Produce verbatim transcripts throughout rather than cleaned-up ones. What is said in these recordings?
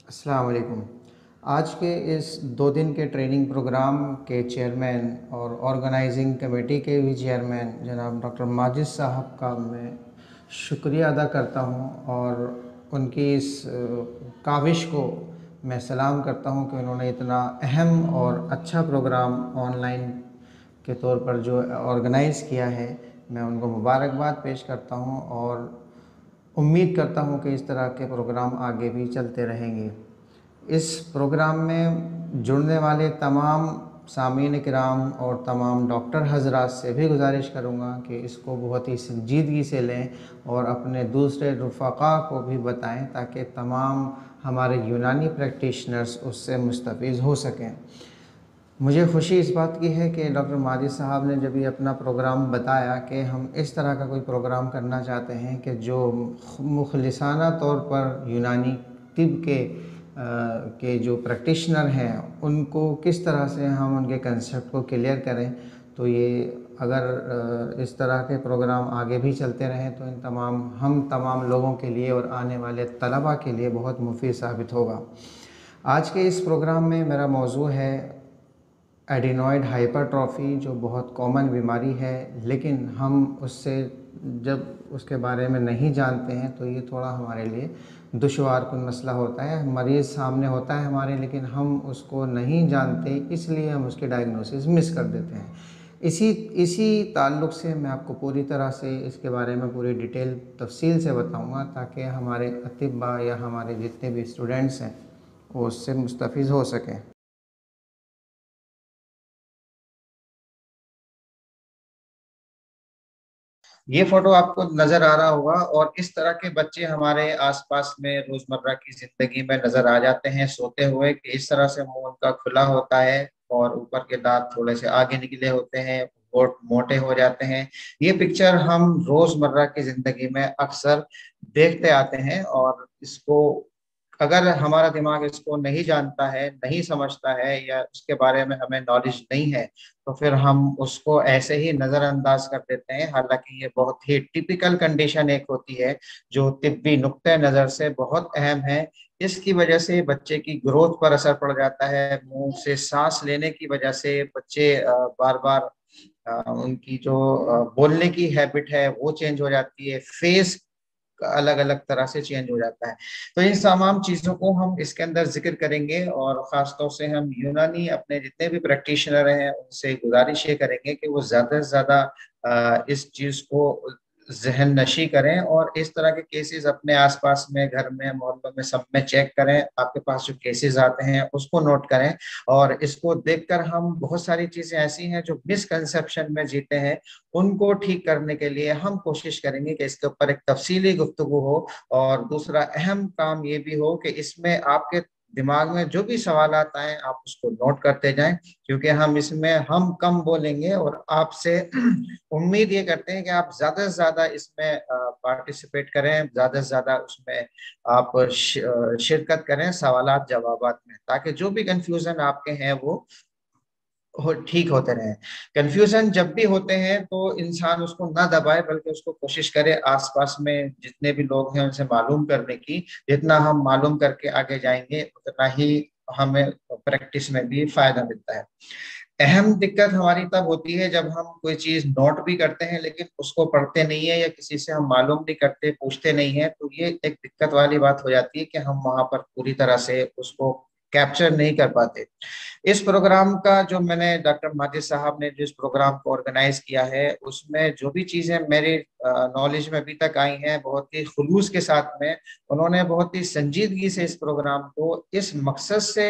अस्सलाम वालेकुम। आज के इस दो दिन के ट्रेनिंग प्रोग्राम के चेयरमैन और ऑर्गेनाइजिंग कमेटी के भी चेयरमैन जनाब डॉक्टर माजिद साहब का मैं शुक्रिया अदा करता हूं और उनकी इस काविश को मैं सलाम करता हूं कि उन्होंने इतना अहम और अच्छा प्रोग्राम ऑनलाइन के तौर पर जो ऑर्गेनाइज़ किया है। मैं उनको मुबारकबाद पेश करता हूं और उम्मीद करता हूं कि इस तरह के प्रोग्राम आगे भी चलते रहेंगे। इस प्रोग्राम में जुड़ने वाले तमाम सामीन किराम और तमाम डॉक्टर हजरात से भी गुजारिश करूँगा कि इसको बहुत ही संजीदगी से लें और अपने दूसरे रफ़क़ा को भी बताएं ताकि तमाम हमारे यूनानी प्रैक्टिशनर्स उससे मुस्तफ़ीज़ हो सकें। मुझे ख़ुशी इस बात की है कि डॉक्टर माजिद साहब ने जब ये अपना प्रोग्राम बताया कि हम इस तरह का कोई प्रोग्राम करना चाहते हैं कि जो मुखलिसाना तौर पर यूनानी तिब के आ, के जो प्रैक्टिशनर हैं उनको किस तरह से हम उनके कंसेप्ट को क्लियर करें। तो ये अगर इस तरह के प्रोग्राम आगे भी चलते रहें तो इन तमाम हम तमाम लोगों के लिए और आने वाले तलबा के लिए बहुत मुफीद साबित होगा। आज के इस प्रोग्राम में मेरा मौजू है एडिनॉइड हाइपरट्रॉफी, जो बहुत कॉमन बीमारी है, लेकिन हम उससे जब उसके बारे में नहीं जानते हैं तो ये थोड़ा हमारे लिए दुश्वार कुन मसला होता है। मरीज़ सामने होता है हमारे, लेकिन हम उसको नहीं जानते, इसलिए हम उसकी डायग्नोसिस मिस कर देते हैं। इसी इसी ताल्लुक़ से मैं आपको पूरी तरह से इसके बारे में पूरी डिटेल तफसील से बताऊंगा ताकि हमारे अतिब्बा या हमारे जितने भी स्टूडेंट्स हैं वो उससे मुस्तफ़ीज़ हो सकें। ये फोटो आपको नजर आ रहा होगा और इस तरह के बच्चे हमारे आसपास में रोजमर्रा की जिंदगी में नजर आ जाते हैं सोते हुए कि इस तरह से मुंह उनका खुला होता है और ऊपर के दांत थोड़े से आगे निकले होते हैं और मोटे हो जाते हैं। ये पिक्चर हम रोजमर्रा की जिंदगी में अक्सर देखते आते हैं और इसको अगर हमारा दिमाग इसको नहीं जानता है, नहीं समझता है या उसके बारे में हमें नॉलेज नहीं है तो फिर हम उसको ऐसे ही नजरअंदाज कर देते हैं। हालांकि ये बहुत ही टिपिकल कंडीशन एक होती है जो तिब्बी नुक्ते नजर से बहुत अहम है। इसकी वजह से बच्चे की ग्रोथ पर असर पड़ जाता है। मुंह से सांस लेने की वजह से बच्चे बार बार उनकी जो अ, बोलने की हैबिट है वो चेंज हो जाती है। फेस अलग अलग तरह से चेंज हो जाता है। तो इन तमाम चीजों को हम इसके अंदर जिक्र करेंगे और खासतौर से हम यूनानी अपने जितने भी प्रैक्टिशनर हैं उनसे गुजारिश ये करेंगे कि वो ज्यादा से ज्यादा अ, इस चीज को जहन नशी करें और इस तरह के केसेस अपने आसपास में, घर में, मोहल्लों में, सब में चेक करें। आपके पास जो केसेस आते हैं उसको नोट करें और इसको देखकर हम बहुत सारी चीजें ऐसी हैं जो मिसकंसेप्शन में जीते हैं उनको ठीक करने के लिए हम कोशिश करेंगे कि इसके ऊपर एक तफसीली गुफ्तगू हो। और दूसरा अहम काम ये भी हो कि इसमें आपके दिमाग में जो भी सवाल आता है आप उसको नोट करते जाएं, क्योंकि हम इसमें हम कम बोलेंगे और आपसे उम्मीद ये करते हैं कि आप ज्यादा से ज्यादा इसमें पार्टिसिपेट करें, ज्यादा से ज्यादा उसमें आप शिरकत करें सवालात जवाबात में, ताकि जो भी कंफ्यूजन आपके हैं वो हो ठीक होते रहे। कंफ्यूजन जब भी होते हैं तो इंसान उसको ना दबाए बल्कि उसको कोशिश करे आसपास में जितने भी लोग हैं उनसे मालूम करने की। जितना हम मालूम करके आगे जाएंगे उतना ही हमें प्रैक्टिस में भी फायदा मिलता है। अहम दिक्कत हमारी तब होती है जब हम कोई चीज नोट भी करते हैं लेकिन उसको पढ़ते नहीं है या किसी से हम मालूम नहीं करते, पूछते नहीं है, तो ये एक दिक्कत वाली बात हो जाती है कि हम वहां पर पूरी तरह से उसको कैप्चर नहीं कर पाते। इस प्रोग्राम का जो मैंने डॉक्टर माजिद साहब ने जिस प्रोग्राम को ऑर्गेनाइज किया है उसमें जो भी चीजें मेरे नॉलेज में अभी तक आई हैं बहुत ही खुलूस के साथ में उन्होंने बहुत ही संजीदगी से इस प्रोग्राम को इस मकसद से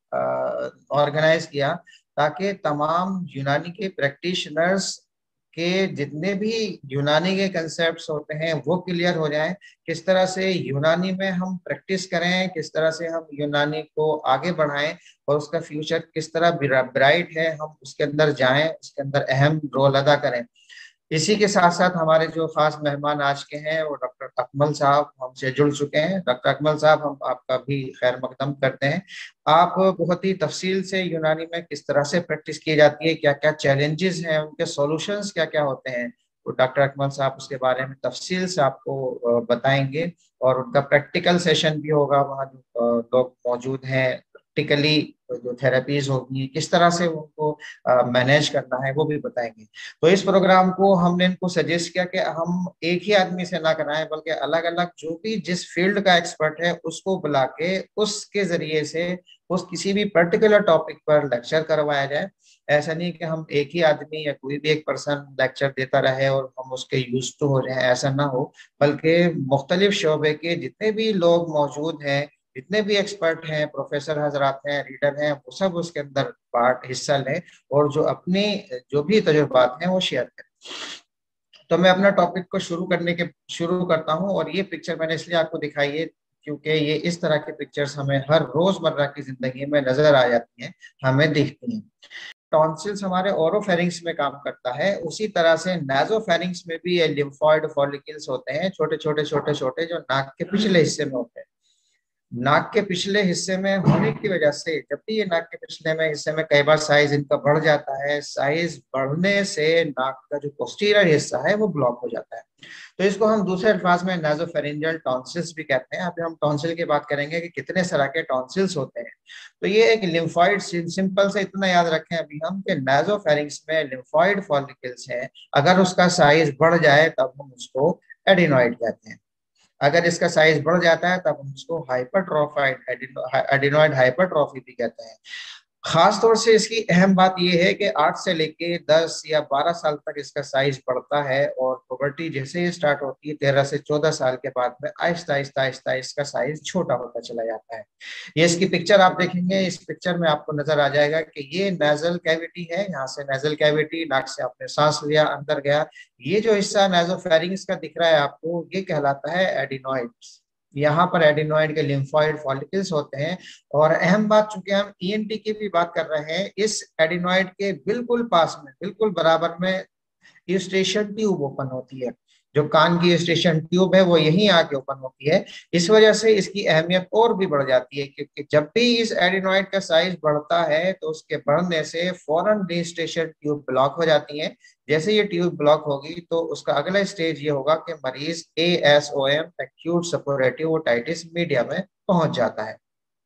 ऑर्गेनाइज किया ताकि तमाम यूनानी के प्रैक्टिशनर्स के जितने भी यूनानी के कंसेप्ट्स होते हैं वो क्लियर हो जाएं। किस तरह से यूनानी में हम प्रैक्टिस करें, किस तरह से हम यूनानी को आगे बढ़ाएं और उसका फ्यूचर किस तरह ब्राइट है, हम उसके अंदर जाएं, उसके अंदर अहम रोल अदा करें। इसी के साथ साथ हमारे जो खास मेहमान आज के हैं वो डॉक्टर अकमल साहब हमसे जुड़ चुके हैं। डॉक्टर अकमल साहब, हम आपका भी खैर मकदम करते हैं। आप बहुत ही तफसील से यूनानी में किस तरह से प्रैक्टिस की जाती है, क्या क्या चैलेंजेस हैं, उनके सॉल्यूशंस क्या क्या होते हैं, तो डॉक्टर अकमल साहब उसके बारे में तफसील से आपको बताएंगे और उनका प्रैक्टिकल सेशन भी होगा, वहाँ जो लोग मौजूद हैं प्रैक्टिकली जो थेरेपीज होगी किस तरह से उनको मैनेज करना है वो भी बताएंगे। तो इस प्रोग्राम को हमने इनको सजेस्ट किया कि हम एक ही आदमी से ना कराएं बल्कि अलग अलग जो भी जिस फील्ड का एक्सपर्ट है उसको बुला के उसके जरिए से उस किसी भी पर्टिकुलर टॉपिक पर लेक्चर करवाया जाए। ऐसा नहीं कि हम एक ही आदमी या कोई भी एक पर्सन लेक्चर देता रहे और हम उसके यूज टू हो जाए, ऐसा ना हो, बल्कि मुख्तलिफ शोबे के जितने भी लोग मौजूद हैं, जितने भी एक्सपर्ट हैं, प्रोफेसर हजरात हैं, रीडर हैं, वो सब उसके अंदर पार्ट हिस्सा लें और जो अपने जो भी तजुर्बात हैं वो शेयर करें। तो मैं अपना टॉपिक को शुरू करने के शुरू करता हूं और ये पिक्चर मैंने इसलिए आपको दिखाई है क्योंकि ये इस तरह की पिक्चर्स हमें हर रोजमर्रा की जिंदगी में नजर आ जाती हैं, हमें दिखती हैं। टॉन्सिल्स हमारे ओरोफेरिंग्स में काम करता है, उसी तरह से नासोफेरिंग्स में भी ये लिम्फॉइड फॉलिकल्स होते हैं, छोटे छोटे छोटे छोटे जो नाक के पिछले हिस्से में होते हैं। नाक के पिछले हिस्से में होने की वजह से जब भी ये नाक के पिछले में हिस्से में कई बार साइज इनका बढ़ जाता है, साइज बढ़ने से नाक का जो पोस्टीरियर हिस्सा है वो ब्लॉक हो जाता है। तो इसको हम दूसरे अल्फाज में नासोफेरिंजियल टॉन्सिल्स भी कहते हैं। अभी हम टॉन्सिल की बात करेंगे कि कितने तरह के टॉन्सिल्स होते हैं। तो ये एक लिम्फॉइड, सिंपल से इतना याद रखें अभी हम कि नासोफेरिंग्स में लिम्फॉइड फॉलिकल्स हैं, अगर उसका साइज बढ़ जाए तब हम उसको एडिनॉइड कहते हैं। अगर इसका साइज बढ़ जाता है तब हम उसको हाइपरट्रोफाइड एडिनॉइड हाइपरट्रॉफी भी कहते हैं। खास तौर से इसकी अहम बात यह है कि आठ से लेके दस या बारह साल तक इसका साइज बढ़ता है और पुबर्टी जैसे ही स्टार्ट होती है तेरह से चौदह साल के बाद में आहिस्ता आहिस्ता आहिस्ता इसका साइज छोटा होता चला जाता है। ये इसकी पिक्चर आप देखेंगे, इस पिक्चर में आपको नजर आ जाएगा कि ये नेजल कैविटी है, यहाँ से नेजल कैविटी, नाक से आपने सांस लिया अंदर गया, ये जो हिस्सा नासोफेरिंग्स का दिख रहा है आपको ये कहलाता है एडिनॉइड्स। यहाँ पर एडिनॉइड के लिम्फॉइड फॉलिकल्स होते हैं। और अहम बात, चूंकि हम ईएनटी की भी बात कर रहे हैं, इस एडिनॉइड के बिल्कुल पास में, बिल्कुल बराबर में यूस्टेशियन ट्यूब ओपन होती है। जो कान की यूस्टेशियन ट्यूब है वो यहीं आके ओपन होती है। इस वजह से इसकी अहमियत और भी बढ़ जाती है क्योंकि जब भी इस एडिनॉइड का साइज बढ़ता है तो उसके बढ़ने से फौरन यूस्टेशियन ट्यूब ब्लॉक हो जाती है। जैसे ये ट्यूब ब्लॉक होगी तो उसका अगला स्टेज ये होगा कि मरीज A S O M acute suppurative otitis media में पहुंच जाता है।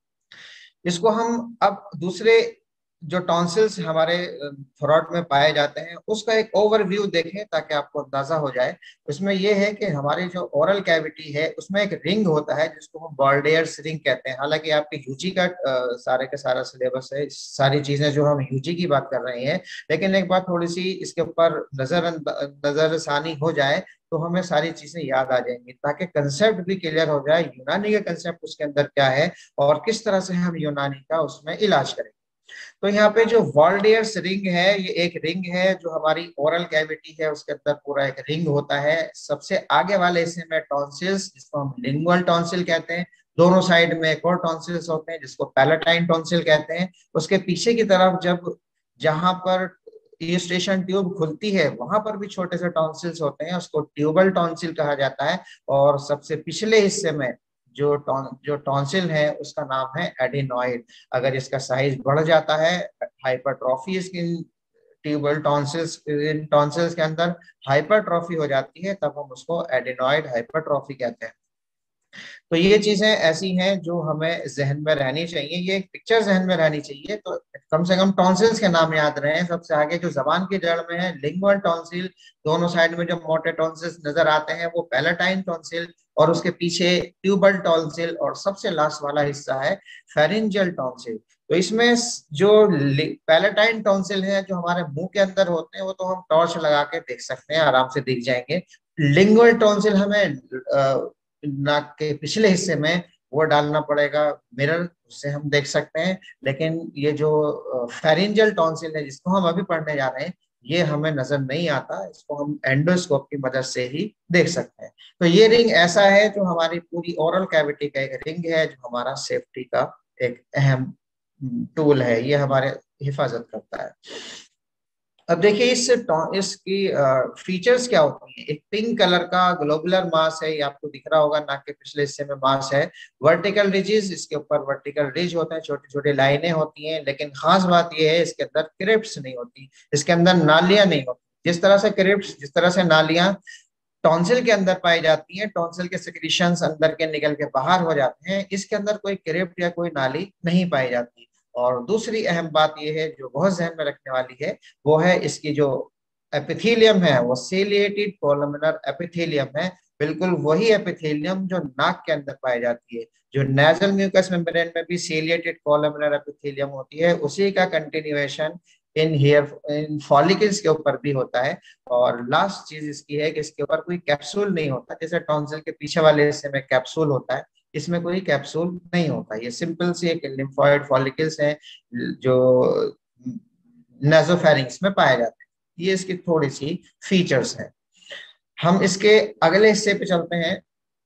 इसको हम अब दूसरे जो टॉन्सिल्स हमारे थ्रोट में पाए जाते हैं उसका एक ओवरव्यू देखें ताकि आपको अंदाजा हो जाए। उसमें यह है कि हमारी जो ओरल कैविटी है उसमें एक रिंग होता है जिसको हम बॉर्डेयर्स रिंग कहते हैं। हालांकि आपके यूजी का आ, सारे के सारा सिलेबस है, सारी चीजें जो हम यूजी की बात कर रहे हैं, लेकिन एक बात थोड़ी सी इसके ऊपर नजर नजरसानी हो जाए तो हमें सारी चीजें याद आ जाएंगी ताकि कंसेप्ट भी क्लियर हो जाए, यूनानी का कंसेप्ट उसके अंदर क्या है और किस तरह से हम यूनानी का उसमें इलाज करेंगे। तो यहाँ पे जो वॉल्डियर्स रिंग है, ये एक रिंग है जो हमारी ओरल कैविटी है उसके अंदर पूरा एक रिंग होता है। सबसे आगे वाले हिस्से में टॉन्सिल्स, जिसको हम लिंगुअल टॉन्सिल कहते हैं, दोनों साइड में एक और टॉन्सिल्स होते हैं जिसको पैलेटाइन टॉन्सिल कहते हैं। उसके पीछे की तरफ जब जहां पर यूस्टेशियन ट्यूब खुलती है वहां पर भी छोटे से टॉन्सिल्स होते हैं, उसको ट्यूबल टॉन्सिल कहा जाता है। और सबसे पिछले हिस्से में जो टॉन जो टॉन्सिल है उसका नाम है एडिनॉइड। अगर इसका साइज बढ़ जाता है, हाइपरट्रॉफी इसकी ट्यूबल टॉन्सिल्स इन टॉन्सिल्स के अंदर हाइपरट्रॉफी हो जाती है, तब हम उसको एडिनॉइड हाइपरट्रॉफी कहते हैं। तो ये चीजें ऐसी हैं जो हमें जहन में रहनी चाहिए, ये एक पिक्चर जहन में रहनी चाहिए। तो कम से कम टॉन्सिल्स के नाम याद रहे। सबसे आगे जो जबान की जड़ में है लिंगुअल टॉन्सिल, दोनों साइड में जो मोटे टॉन्सिल्स नजर आते हैं वो पैलेटाइन टॉन्सिल, और उसके पीछे ट्यूबल टॉन्सिल, और सबसे लास्ट वाला हिस्सा है फेरिंजियल टॉन्सिल। तो इसमें जो पैलेटाइन टॉन्सिल है जो हमारे मुंह के अंदर होते हैं वो तो हम टॉर्च लगा के देख सकते हैं, आराम से दिख जाएंगे। लिंगुअल टॉन्सिल हमें नाक के पिछले हिस्से में वो डालना पड़ेगा मिरर, उससे हम देख सकते हैं। लेकिन ये जो फेरिंजियल टॉन्सिल है जिसको हम अभी पढ़ने जा रहे हैं ये हमें नजर नहीं आता, इसको हम एंडोस्कोप की मदद से ही देख सकते हैं। तो ये रिंग ऐसा है जो हमारी पूरी ओरल कैविटी का एक रिंग है, जो हमारा सेफ्टी का एक अहम टूल है, ये हमारे हिफाजत करता है। अब देखिए इस इसकी फीचर्स क्या होती हैं। एक पिंक कलर का ग्लोबुलर मास है, ये आपको दिख रहा होगा, नाक के पिछले हिस्से में मास है। वर्टिकल रिजेस, इसके ऊपर वर्टिकल रिज होते हैं, छोटी छोटी लाइनें होती हैं। लेकिन खास बात यह है इसके अंदर क्रिप्ट्स नहीं होती, इसके अंदर नालियां नहीं होती। जिस तरह से क्रिप्ट्स, जिस तरह से नालियां टॉन्सिल के अंदर पाई जाती हैं, टॉन्सिल के सिक्रीशंस अंदर के निकल के बाहर हो जाते हैं, इसके अंदर कोई क्रिप्ट या कोई नाली नहीं पाई जाती। और दूसरी अहम बात यह है जो बहुत ध्यान में रखने वाली है, वो है इसकी जो एपिथेलियम है वो सीलिएटेड कोलुमिनर एपिथेलियम है। बिल्कुल वही एपिथेलियम जो नाक के अंदर पाई जाती है। जो नेजल म्यूकस मेम्ब्रेन में भी सीलिएटेड कोलुमिनर एपिथेलियम होती है, उसी का कंटिन्यूएशन इन हेयर इन फॉलिकल्स के ऊपर भी होता है। और लास्ट चीज इसकी है कि इसके ऊपर कोई कैप्सूल नहीं होता, जैसे टॉन्सिल के पीछे वाले हिस्से में कैप्सूल होता है, इसमें कोई कैप्सूल नहीं होता। ये सिंपल सी एक लिम्फॉइड फॉलिकल्स है जो नेजोफेरिंग्स में पाए जाते हैं। ये इसकी थोड़ी सी फीचर्स हैं। हम इसके अगले हिस्से पे चलते हैं।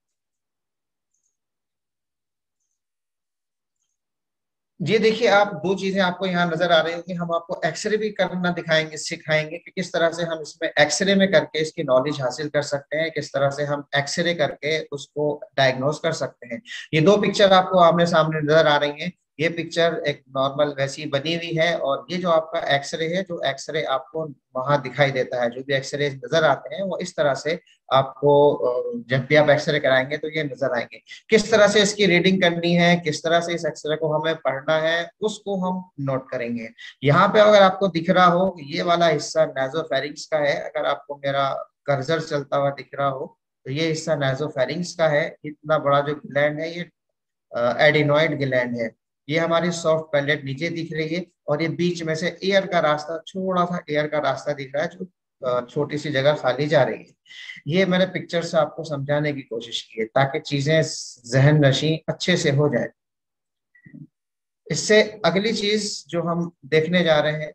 ये देखिए, आप दो चीजें आपको यहाँ नजर आ रही होंगी। हम आपको एक्सरे भी करना दिखाएंगे, सिखाएंगे कि किस तरह से हम इसमें एक्सरे में करके इसकी नॉलेज हासिल कर सकते हैं, किस तरह से हम एक्सरे करके उसको डायग्नोज कर सकते हैं। ये दो पिक्चर आपको आमने सामने नजर आ रही हैं। ये पिक्चर एक नॉर्मल वैसी बनी हुई है, और ये जो आपका एक्सरे है, जो एक्सरे आपको वहां दिखाई देता है, जो भी एक्सरे नजर आते हैं वो इस तरह से आपको जब भी आप एक्सरे कराएंगे तो ये नजर आएंगे। किस तरह से इसकी रीडिंग करनी है, किस तरह से इस एक्सरे को हमें पढ़ना है, उसको हम नोट करेंगे। यहाँ पे अगर आपको दिख रहा हो, ये वाला हिस्सा नासोफेरिंक्स का है। अगर आपको मेरा कर्सर चलता हुआ दिख रहा हो तो ये हिस्सा नासोफेरिंक्स का है। इतना बड़ा जो ग्लैंड है ये एडिनोइड ग्लैंड है। ये हमारी सॉफ्ट पैलेट नीचे दिख रही है, और ये बीच में से एयर का रास्ता, छोटा सा एयर का रास्ता दिख रहा है, जो छोटी सी जगह खाली जा रही है। ये मैंने पिक्चर से आपको समझाने की कोशिश की है ताकि चीजें जहन नशी अच्छे से हो जाए। इससे अगली चीज जो हम देखने जा रहे हैं,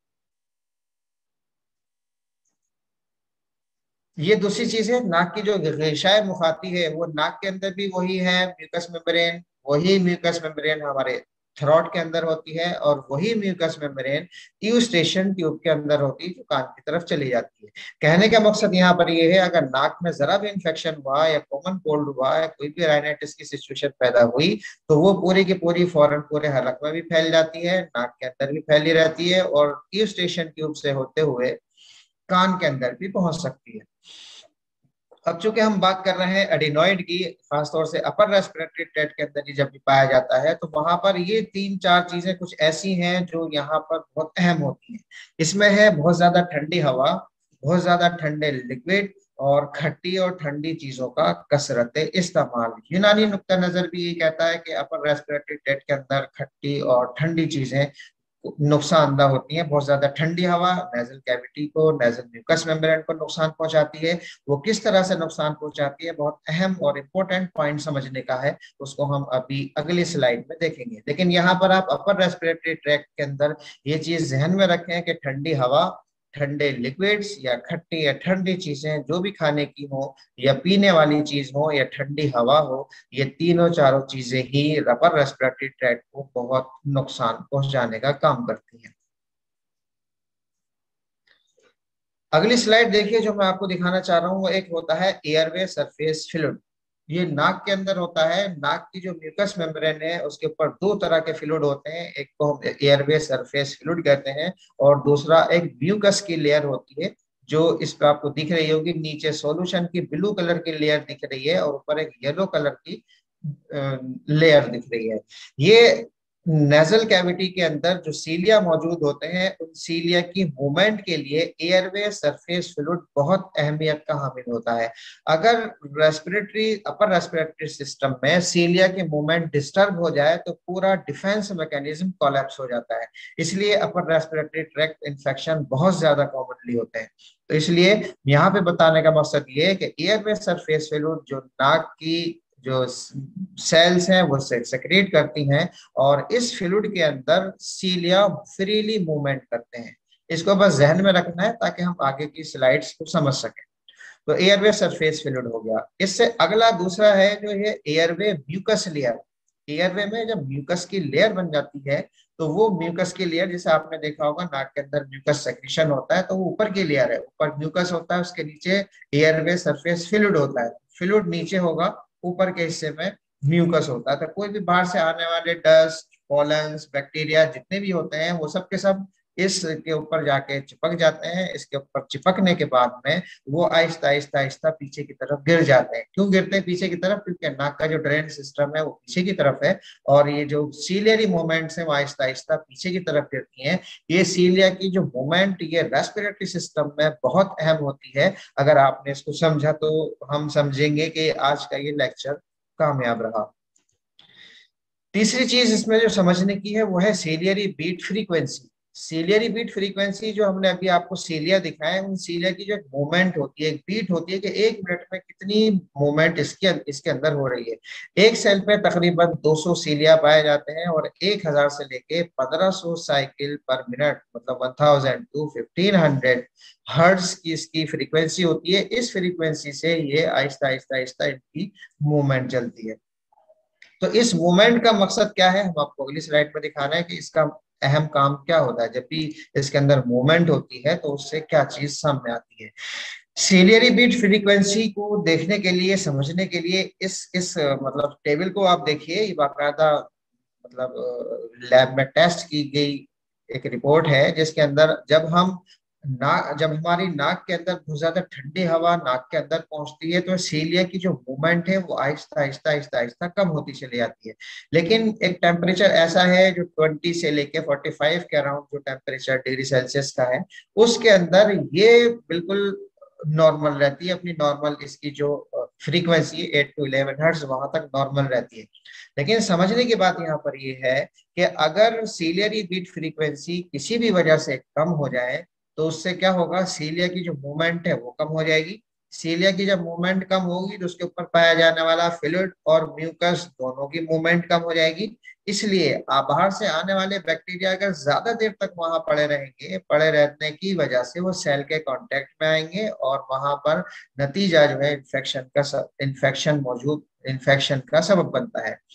ये दूसरी चीज है नाक की जो रेशाए मुखाती है, वो नाक के अंदर भी वही है म्यूकस मेम्ब्रेन। वही म्यूकस मेम्ब्रेन हमारे थ्रोट के अंदर होती है, और वही म्यूकस मेम्ब्रेन यूस्टेशन ट्यूब के अंदर होती है जो कान की तरफ चली जाती है। कहने का मकसद यहाँ पर ये है, अगर नाक में जरा भी इंफेक्शन हुआ या कॉमन कोल्ड हुआ या कोई भी राइनाइटिस की सिचुएशन पैदा हुई तो वो पूरी की पूरी फौरन पूरे हलक में भी फैल जाती है, नाक के अंदर भी फैली रहती है, और यूस्टेशन ट्यूब से होते हुए कान के अंदर भी पहुंच सकती है। अब चूंकि हम बात कर रहे हैं एडिनॉइड की, खासतौर से अपर रेस्पिरेटरी ट्रैक्ट के अंदर जब भी पाया जाता है, तो वहां पर ये तीन चार चीजें कुछ ऐसी हैं जो यहाँ पर बहुत अहम होती हैं। इसमें है बहुत ज्यादा ठंडी हवा, बहुत ज्यादा ठंडे लिक्विड, और खट्टी और ठंडी चीजों का कसरत इस्तेमाल। यूनानी नुक्ता नजर भी ये कहता है कि अपर रेस्पिरेटरी ट्रैक्ट के अंदर खट्टी और ठंडी चीजें नुकसानदा होती हैं। बहुत ज्यादा ठंडी हवा नेजल कैविटी को, नेजल म्यूकस मेम्ब्रेन को नुकसान पहुंचाती है। वो किस तरह से नुकसान पहुंचाती है, बहुत अहम और इम्पोर्टेंट पॉइंट समझने का है, उसको हम अभी अगली स्लाइड में देखेंगे। लेकिन यहाँ पर आप अपर रेस्पिरेटरी ट्रैक्ट के अंदर ये चीज ध्यान में रखें कि ठंडी हवा, ठंडे लिक्विड्स या खट्टी या ठंडी चीजें जो भी खाने की हो या पीने वाली चीज हो या ठंडी हवा हो, ये तीनों चारों चीजें ही अपर रेस्पिरेटरी ट्रैक्ट को बहुत नुकसान पहुंचाने का काम करती हैं। अगली स्लाइड देखिए, जो मैं आपको दिखाना चाह रहा हूँ वो एक होता है एयरवे सरफेस फ्लूइड। ये नाक के अंदर होता है। नाक की जो म्यूकस मेम्ब्रेन है उसके ऊपर दो तरह के फ्लूइड होते हैं, एक को हम एयरवे सरफेस फ्लूइड कहते हैं, और दूसरा एक म्यूकस की लेयर होती है जो इस पे आपको दिख रही होगी। नीचे सॉल्यूशन की ब्लू कलर की लेयर दिख रही है और ऊपर एक येलो कलर की लेयर दिख रही है। ये नेजल कैविटी के अंदर जो सीलिया मौजूद होते हैं, उन सीलिया की मूवमेंट के लिए एयरवे सरफेस फ्लूइड बहुत अहमियत का हामिल होता है। अगर रेस्पिरेटरी अपर रेस्पिरेटरी सिस्टम में सीलिया की मूवमेंट डिस्टर्ब हो जाए तो पूरा डिफेंस मैकेनिज्म कोलैप्स हो जाता है। इसलिए अपर रेस्पिरेटरी ट्रैक्ट इन्फेक्शन बहुत ज्यादा कॉमनली होते हैं। तो इसलिए यहाँ पे बताने का मकसद ये है कि एयरवे सरफेस फ्लूइड जो नाक की जो सेल्स हैं वो सेक्रेट करती हैं, और इस फ्लूइड के अंदर सीलिया फ्रीली मूवमेंट करते हैं। इसको बस जहन में रखना है ताकि हम आगे की स्लाइड्स को समझ सकें। तो एयरवे सरफेस फ्लूइड हो गया। इससे अगला दूसरा है जो है एयरवे म्यूकस लेयर। एयरवे में जब म्यूकस की लेयर बन जाती है तो वो म्यूकस की लेयर, जैसे आपने देखा होगा नाक के अंदर म्यूकस सेक्रेशन होता है, तो वो ऊपर की लेयर है, ऊपर म्यूकस होता है, उसके नीचे एयरवे सरफेस फ्लूइड होता है। फ्लूइड नीचे होगा, ऊपर के हिस्से में म्यूकस होता है। तो कोई भी बाहर से आने वाले डस्ट, पॉलन्स, बैक्टीरिया जितने भी होते हैं वो सब के सब इसके ऊपर जाके चिपक जाते हैं। इसके ऊपर चिपकने के बाद में वो आहिस्ता आहिस्ता आहिस्ता पीछे की तरफ गिर जाते हैं। क्यों गिरते हैं पीछे की तरफ? क्योंकि नाक का जो ड्रेन सिस्टम है वो पीछे की तरफ है, और ये जो सीलियरी मूवमेंट्स है वो आहिस्ता आहिस्ता पीछे की तरफ गिरती हैं। ये सीलिया की जो मूवमेंट ये रेस्पिरेटरी सिस्टम में बहुत अहम होती है। अगर आपने इसको समझा तो हम समझेंगे कि आज का ये लेक्चर कामयाब रहा। तीसरी चीज इसमें जो समझने की है वो है ciliary beat frequency. Ciliary beat frequency जो हमने अभी आपको सीलिया दिखाया है, उन सीलिया की जो मूवमेंट होती है, एक बीट होती है कि एक मिनट में कितनी मूवमेंट इसके इसके अंदर हो रही है। एक सेल पे तकरीबन दो सौ सीलिया पाए जाते हैं, और एक हज़ार से लेके पंद्रह सौ साइकिल पर मिनट, मतलब एक हज़ार टू पंद्रह सौ हर्ट्ज की इसकी फ्रीक्वेंसी होती है। इस फ्रीक्वेंसी से ये आहिस्ता आहिस्ता आहिस्ता इनकी मूवमेंट चलती है। तो इस मूवमेंट का मकसद क्या है, हम आपको अगली स्लाइड में दिखाना है कि इसका अहम काम क्या होता है। जब भी इसके अंदर मूवमेंट होती है तो उससे क्या चीज सामने आती है। सीलियरी बीट फ्रीक्वेंसी को देखने के लिए, समझने के लिए इस इस मतलब टेबल को आप देखिए। ये बाकायदा मतलब लैब में टेस्ट की गई एक रिपोर्ट है, जिसके अंदर जब हम नाक जब हमारी नाक के अंदर बहुत ज्यादा ठंडी हवा नाक के अंदर पहुंचती है तो सीलिया की जो मूवमेंट है वो आहिस्ता आहिस्ता आहिस्ता आहिस्ता कम होती चली जाती है। लेकिन एक टेम्परेचर ऐसा है जो बीस से लेके पैंतालीस के अराउंड जो टेम्परेचर डिग्री सेल्सियस का है, उसके अंदर ये बिल्कुल नॉर्मल रहती है। अपनी नॉर्मल इसकी जो frequency eight to eleven hertz वहां तक नॉर्मल रहती है। लेकिन समझने की बात यहाँ पर ये है कि अगर सीलियरी बीट फ्रीक्वेंसी किसी भी वजह से कम हो जाए तो उससे क्या होगा, सीलिया की जो मूवमेंट है वो कम हो जाएगी। सीलिया की जब मूवमेंट कम होगी तो उसके ऊपर पाया जाने वाला फ्लूइड और म्यूकस दोनों की मूवमेंट कम हो जाएगी। इसलिए आप बाहर से आने वाले बैक्टीरिया अगर ज्यादा देर तक वहां पड़े रहेंगे, पड़े रहने की वजह से वो सेल के कांटेक्ट में आएंगे, और वहां पर नतीजा जो है इन्फेक्शन का इन्फेक्शन मौजूद इन्फेक्शन का सबब बनता है।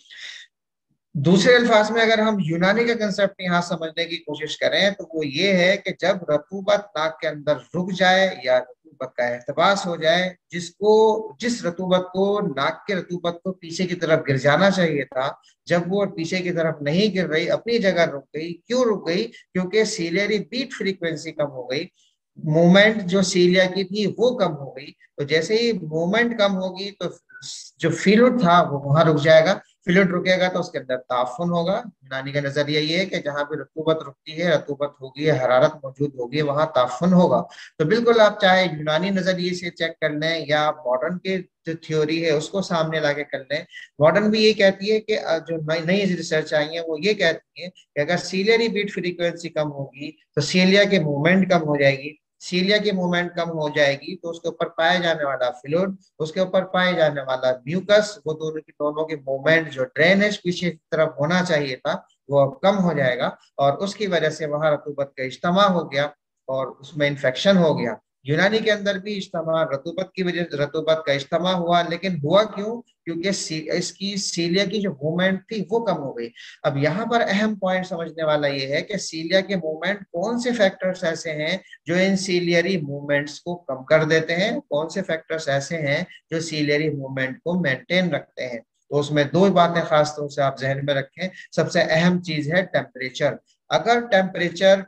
दूसरे अल्फाज में अगर हम यूनानी का कंसेप्ट यहाँ समझने की कोशिश करें तो वो ये है कि जब रतूबत नाक के अंदर रुक जाए या रतूबत का एहतबास हो जाए, जिसको जिस रतूबत को नाक के रतूबत को पीछे की तरफ गिर जाना चाहिए था, जब वो पीछे की तरफ नहीं गिर रही, अपनी जगह रुक गई। क्यों रुक गई? क्योंकि सीलियरी बीट फ्रीक्वेंसी कम हो गई, मूवमेंट जो सीलिया की थी वो कम हो गई। तो जैसे ही मूवमेंट कम होगी तो जो फ्लूइड था वो वहां रुक जाएगा। फ्लूइड रुकेगा तो उसके अंदर ताफुन होगा। यूनानी का नजरिया ये है कि जहां भी रतूबत रुकती है, रतूबत होगी, हरारत मौजूद होगी, वहां ताफुन होगा। तो बिल्कुल आप चाहे यूनानी नजरिए से चेक कर लें या मॉडर्न के जो थ्योरी है उसको सामने लाके कर लें। मॉडर्न भी ये कहती है कि जो नई नई रिसर्च आई है वो ये कहती है कि अगर सीलियरी बीट फ्रीक्वेंसी कम होगी तो सीलिया के मूवमेंट कम हो जाएगी। सीलिया की मूवमेंट कम हो जाएगी तो उसके ऊपर पाया जाने वाला फ्लूइड, उसके ऊपर पाए जाने वाला म्यूकस, वो दोनों की दोनों की मूवमेंट जो ड्रेनेज पीछे की तरफ होना चाहिए था वो अब कम हो जाएगा, और उसकी वजह से वहां रतूबत का इज्तिमा हो गया और उसमें इन्फेक्शन हो गया। यूनानी के अंदर भी इज्तिमा रतूबत की वजह रतूबत का इज्तिमा हुआ, लेकिन हुआ क्यों? क्योंकि सी, इसकी सीलिया की जो मूवमेंट थी वो कम हो गई। अब यहाँ पर अहम पॉइंट समझने वाला ये है कि सीलिया के मूवमेंट कौन से फैक्टर्स ऐसे हैं जो इन सीलियरी मूवमेंट्स को कम कर देते हैं, कौन से फैक्टर्स ऐसे हैं जो सीलियरी मूवमेंट को मेंटेन रखते हैं। तो उसमें दो बातें खास तौर से आप जहन में रखें। सबसे अहम चीज है टेम्परेचर। अगर टेम्परेचर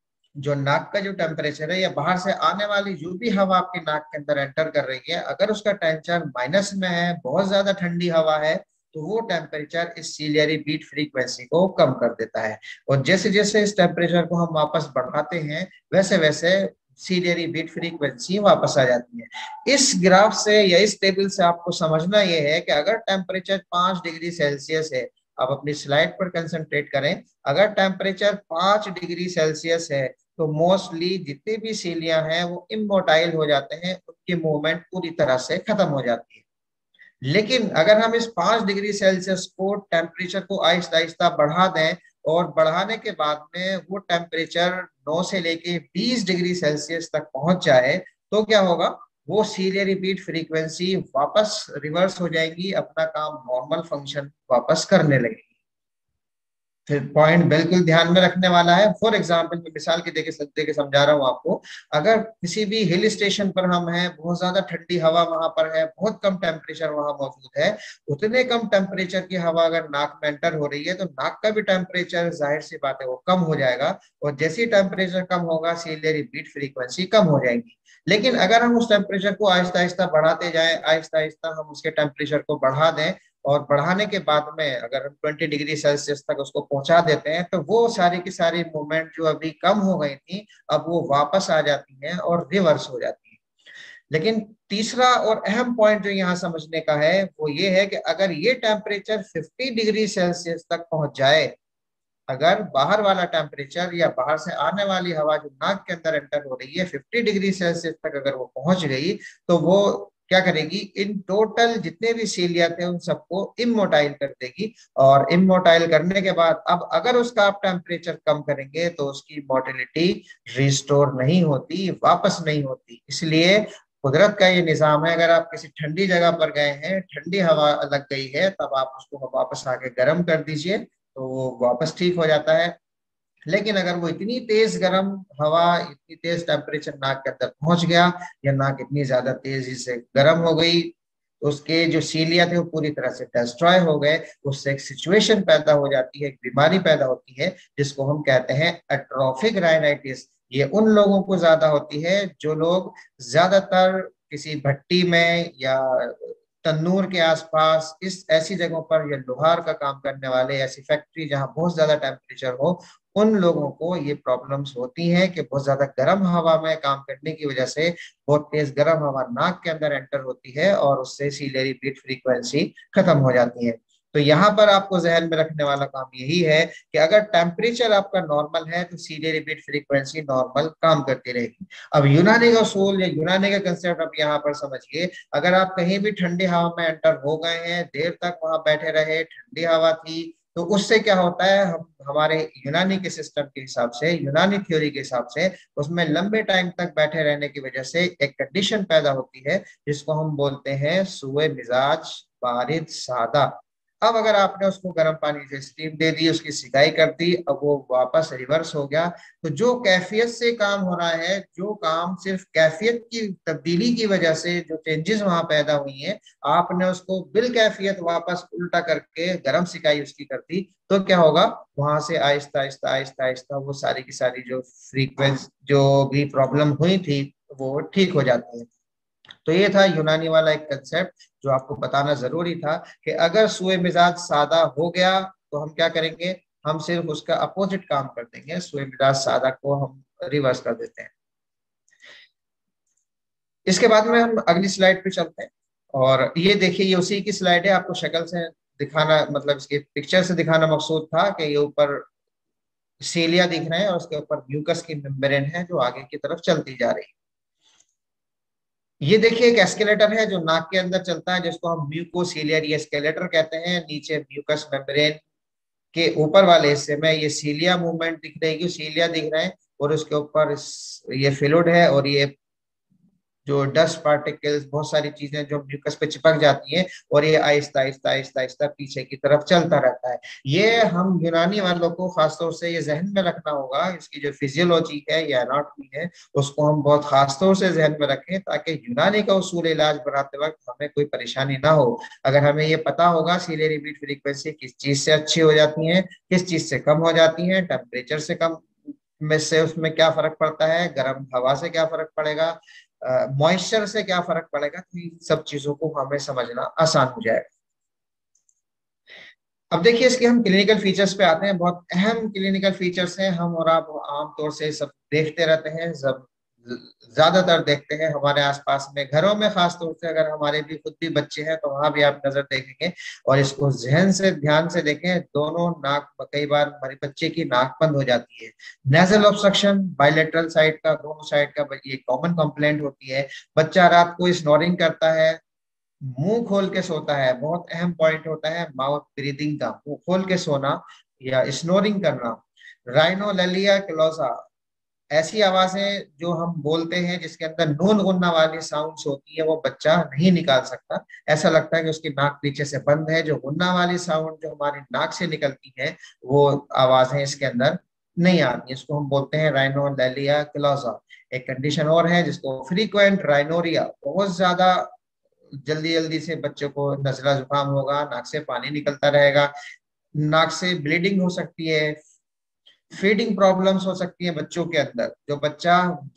जो नाक का जो टेम्परेचर है या बाहर से आने वाली जो भी हवा आपके नाक के अंदर एंटर कर रही है, अगर उसका टेम्परेचर माइनस में है, बहुत ज्यादा ठंडी हवा है, तो वो टेम्परेचर इस सीलियरी बीट फ्रीक्वेंसी को कम कर देता है। और जैसे जैसे इस टेम्परेचर को हम वापस बढ़ाते हैं वैसे वैसे सीलियरी बीट फ्रीक्वेंसी वापस आ जाती है। इस ग्राफ से या इस टेबल से आपको समझना यह है कि अगर टेम्परेचर पांच डिग्री सेल्सियस है, आप अपनी स्लाइड पर कंसंट्रेट करें, अगर टेम्परेचर पांच डिग्री सेल्सियस है तो मोस्टली जितने भी सीलियां हैं वो इमोटाइल हो जाते हैं, उनकी मूवमेंट पूरी तरह से खत्म हो जाती है। लेकिन अगर हम इस पांच डिग्री सेल्सियस को टेम्परेचर को आहिस्ता आहिस्ता बढ़ा दें और बढ़ाने के बाद में वो टेम्परेचर नौ से लेके बीस डिग्री सेल्सियस तक पहुंच जाए तो क्या होगा, वो सीलियरी बीट फ्रीक्वेंसी वापस रिवर्स हो जाएगी, अपना काम नॉर्मल फंक्शन वापस करने लगेगी। फिर पॉइंट बिल्कुल ध्यान में रखने वाला है। फॉर एग्जाम्पल मैं मिसाल के देके देके समझा रहा हूँ आपको। अगर किसी भी हिल स्टेशन पर हम हैं, बहुत ज्यादा ठंडी हवा वहां पर है, बहुत कम टेम्परेचर वहां मौजूद है, उतने कम टेम्परेचर की हवा अगर नाक में एंटर हो रही है तो नाक का भी टेम्परेचर जाहिर सी बात है वो कम हो जाएगा, और जैसे ही टेम्परेचर कम होगा सीलियरी बीट फ्रीक्वेंसी कम हो जाएगी। लेकिन अगर हम उस टेम्परेचर को आहिस्ता आहिस्ता बढ़ाते जाएं, आहिस्ता आहिस्ता हम उसके टेम्परेचर को बढ़ा दें, और बढ़ाने के बाद में अगर हम ट्वेंटी डिग्री सेल्सियस तक उसको पहुंचा देते हैं, तो वो सारी की सारी मूवमेंट जो अभी कम हो गई थी अब वो वापस आ जाती हैं और रिवर्स हो जाती है। लेकिन तीसरा और अहम पॉइंट जो यहाँ समझने का है वो ये है कि अगर ये टेम्परेचर फिफ्टी डिग्री सेल्सियस तक पहुंच जाए, अगर बाहर वाला टेम्परेचर या बाहर से आने वाली हवा जो नाक के अंदर एंटर हो रही है फिफ्टी डिग्री सेल्सियस तक अगर वो पहुंच गई, तो वो क्या करेगी, इन टोटल जितने भी सीलिया थे उन सबको इमोटाइल कर देगी। और इमोटाइल करने के बाद अब अगर उसका आप टेम्परेचर कम करेंगे तो उसकी मोटिलिटी रिस्टोर नहीं होती, वापस नहीं होती। इसलिए कुदरत का ये निजाम है, अगर आप किसी ठंडी जगह पर गए हैं, ठंडी हवा लग गई है, तब आप उसको वापस आके गर्म कर दीजिए तो वो वापस ठीक हो जाता है। लेकिन अगर वो इतनी तेज गर्म हवा, इतनी तेज टेम्परेचर नाक के अंदर पहुंच गया, या नाक इतनी ज्यादा तेजी से गर्म हो गई, तो उसके जो सीलिया थे वो पूरी तरह से डिस्ट्रॉय हो गए। उससे एक सिचुएशन पैदा हो जाती है, एक बीमारी पैदा होती है जिसको हम कहते हैं एट्रोफिक राइनाइटिस। ये उन लोगों को ज्यादा होती है जो लोग ज्यादातर किसी भट्टी में या तन्नूर के आसपास, इस ऐसी जगहों पर, या लोहार का काम करने वाले, ऐसी फैक्ट्री जहां बहुत ज्यादा टेम्परेचर हो, उन लोगों को ये प्रॉब्लम्स होती हैं कि बहुत ज्यादा गर्म हवा में काम करने की वजह से बहुत तेज गर्म हवा नाक के अंदर एंटर होती है और उससे सीलियरी बीट फ्रीक्वेंसी खत्म हो जाती है। तो यहाँ पर आपको जहन में रखने वाला काम यही है कि अगर टेम्परेचर आपका नॉर्मल है तो सीलियरी बीट फ्रीक्वेंसी नॉर्मल काम करती रहेगी। अब यूनानी का उसूल या यूनानी का कंसेप्ट आप यहाँ पर समझिए। अगर आप कहीं भी ठंडी हवा में एंटर हो गए हैं, देर तक वहां बैठे रहे, ठंडी हवा थी, तो उससे क्या होता है, हम हमारे यूनानी के सिस्टम के हिसाब से, यूनानी थ्योरी के हिसाब से, उसमें लंबे टाइम तक बैठे रहने की वजह से एक कंडीशन पैदा होती है जिसको हम बोलते हैं सुए मिजाज बारिद सादा। अब अगर आपने उसको गर्म पानी से स्टीम दे दी, उसकी सिकाई कर दी, अब वो वापस रिवर्स हो गया, तो जो कैफियत से काम हो रहा है, जो काम सिर्फ कैफियत की तब्दीली की वजह से जो चेंजेस वहां पैदा हुई हैं, आपने उसको बिल कैफियत वापस उल्टा करके गर्म सिकाई उसकी कर दी, तो क्या होगा, वहां से आहिस्ता आहिस्ता आहिस्ता आहिस्ता वो सारी की सारी जो फ्रीक्वेंसी, जो भी प्रॉब्लम हुई थी, वो ठीक हो जाती है। तो ये था यूनानी वाला एक कंसेप्ट जो आपको बताना जरूरी था कि अगर सुए मिजाज सादा हो गया तो हम क्या करेंगे, हम सिर्फ उसका अपोजिट काम कर देंगे, सुए मिजाज सादा को हम रिवर्स कर देते हैं। इसके बाद में हम अगली स्लाइड पे चलते हैं, और ये देखिए ये उसी की स्लाइड है। आपको शक्ल से दिखाना, मतलब इसके पिक्चर से दिखाना मकसूद था कि ये ऊपर सीलिया दिख रहे हैं और उसके ऊपर म्यूकस की मेम्ब्रेन है जो आगे की तरफ चलती जा रही है। ये देखिए एक एस्केलेटर है जो नाक के अंदर चलता है, जिसको हम म्यूकोसीलियर एस्केलेटर कहते हैं। नीचे म्यूकस मेम्ब्रेन के ऊपर वाले हिस्से में ये सीलिया मूवमेंट दिख रही है, सीलिया दिख रहे हैं, और उसके ऊपर ये फ्लूइड है, और ये जो डस्ट पार्टिकल्स, बहुत सारी चीजें जो म्यूकस पे चिपक जाती हैं, और ये आहिस्ता आहिस्ता आहिस्ता आहिस्ता पीछे की तरफ चलता रहता है। ये हम यूनानी वालों को खासतौर से ये जहन में रखना होगा, इसकी जो फिजियोलॉजी है या एनाटॉमी है उसको हम बहुत खासतौर से जहन में रखें, ताकि यूनानी का उसूल इलाज बनाते वक्त हमें कोई परेशानी ना हो। अगर हमें ये पता होगा सीलियरी बीट फ्रीक्वेंसी किस चीज से अच्छी हो जाती है, किस चीज से कम हो जाती है, टेम्परेचर से कम में से उसमें क्या फर्क पड़ता है, गर्म हवा से क्या फर्क पड़ेगा, मॉइस्चर से क्या फर्क पड़ेगा, तो इन सब चीजों को हमें समझना आसान हो जाएगा। अब देखिए इसके हम क्लिनिकल फीचर्स पे आते हैं। बहुत अहम क्लिनिकल फीचर्स हैं, हम और आप आमतौर से सब देखते रहते हैं, सब ज्यादातर देखते हैं हमारे आसपास में, घरों में खास तौर से। अगर हमारे भी खुद भी बच्चे हैं तो वहां भी आप नजर देखेंगे, और इसको जहन से ध्यान से देखें, दोनों नाक, कई बार हमारे बच्चे की नाक बंद हो जाती है। नेजल ऑब्स्ट्रक्शन बायलैटरल साइड का, दोनों साइड का ये कॉमन कंप्लेंट होती है। बच्चा रात को स्नोरिंग करता है, मुंह खोल के सोता है, बहुत अहम पॉइंट होता है माउथ ब्रीदिंग का, मुंह खोल के सोना या स्नोरिंग करना। राइनोलेलिया क्लोसा, ऐसी आवाजें जो हम बोलते हैं जिसके अंदर नून गुन्ना वाली साउंड्स होती है, वो बच्चा नहीं निकाल सकता। ऐसा लगता है कि उसकी नाक पीछे से बंद है। जो गुन्ना वाली साउंड जो हमारी नाक से निकलती है, वो आवाजें इसके अंदर नहीं आती। इसको हम बोलते हैं राइनोलेलिया क्लोजा। एक कंडीशन और है जिसको फ्रीक्वेंट राइनोरिया, बहुत ज्यादा जल्दी जल्दी से बच्चों को नजला जुकाम होगा, नाक से पानी निकलता रहेगा, नाक से ब्लीडिंग हो सकती है, फीडिंग प्रॉब्लम्स हो सकती है बच्चों के अंदर। जो बच्चा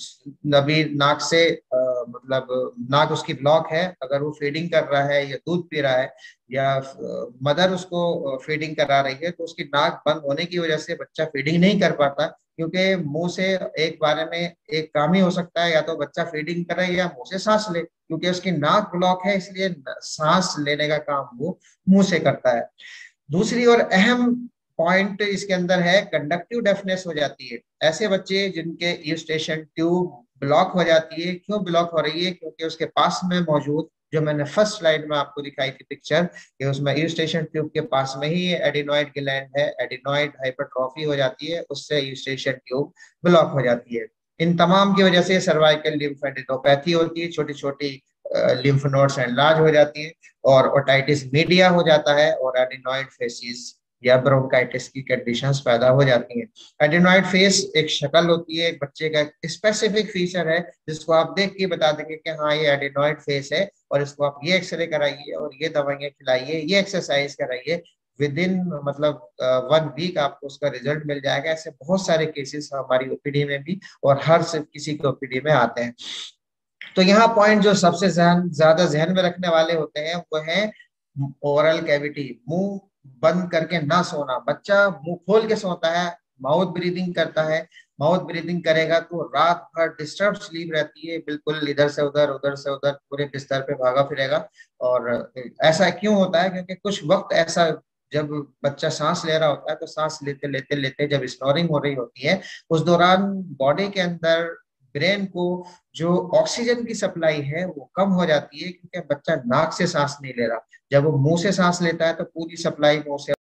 अभी नाक से अ, मतलब नाक उसकी ब्लॉक है, अगर वो फीडिंग कर रहा है या दूध पी रहा है या मदर उसको फीडिंग करा रही है, तो उसकी नाक बंद होने की वजह से बच्चा फीडिंग नहीं कर पाता। क्योंकि मुंह से एक बारे में एक काम ही हो सकता है, या तो बच्चा फीडिंग करे या मुंह से सांस ले, क्योंकि उसकी नाक ब्लॉक है, इसलिए सांस लेने का काम वो मुंह से करता है। दूसरी और अहम पॉइंट इसके अंदर है, कंडक्टिव डेफनेस हो जाती है। ऐसे बच्चे जिनके यूस्टेशन ट्यूब ब्लॉक हो जाती है। क्यों ब्लॉक हो रही है? क्योंकि उसके पास में मौजूद, जो मैंने फर्स्ट स्लाइड में आपको दिखाई थी पिक्चर, कि उसमें यूस्टेशन ट्यूब के पास में ही एडिनॉइड ग्लैंड है, एडिनॉइड हाइपरट्रॉफी हो जाती है, उससे यूस्टेशन ट्यूब ब्लॉक हो जाती है। इन तमाम की वजह से सर्वाइकल लिम्फेडेनोपैथी होती है, छोटी छोटी लिम्फ नोड्स एनलार्ज हो जाती है, और ओटाइटिस मीडिया हो जाता है, और एडिनॉइड फेसिस या ब्रोंकाइटिस की कंडीशंस पैदा हो जाती हैं। एडिनॉइड फेस एक शक्ल होती है, एक बच्चे का स्पेसिफिक फीचर है, जिसको आप देख के बता देंगे कि हाँ ये एडिनॉइड फेस है, और इसको आप ये एक्सरे कराइए और ये दवाइयाँ खिलाइए, ये एक्सरसाइज कराइए, विद इन मतलब वन वीक आपको उसका रिजल्ट मिल जाएगा। ऐसे बहुत सारे केसेस हमारी ओपीडी में भी और हर से किसी के ओपीडी में आते हैं। तो यहाँ पॉइंट जो सबसे जहन ज्यादा जहन में रखने वाले होते हैं वो है ओरल कैविटी, मुंह बंद करके ना सोना। बच्चा मुंह खोल के सोता है, माउथ ब्रीदिंग करता है। माउथ ब्रीदिंग करेगा तो रात भर डिस्टर्ब स्लीप रहती है, बिल्कुल इधर से उधर उधर से उधर पूरे बिस्तर पे भागा फिरेगा। और ऐसा क्यों होता है? क्योंकि कुछ वक्त ऐसा, जब बच्चा सांस ले रहा होता है तो सांस लेते लेते लेते जब स्नोरिंग हो रही होती है, उस दौरान बॉडी के अंदर ब्रेन को जो ऑक्सीजन की सप्लाई है वो कम हो जाती है, क्योंकि बच्चा नाक से सांस नहीं ले रहा। जब वो मुंह से सांस लेता है तो पूरी सप्लाई मुंह से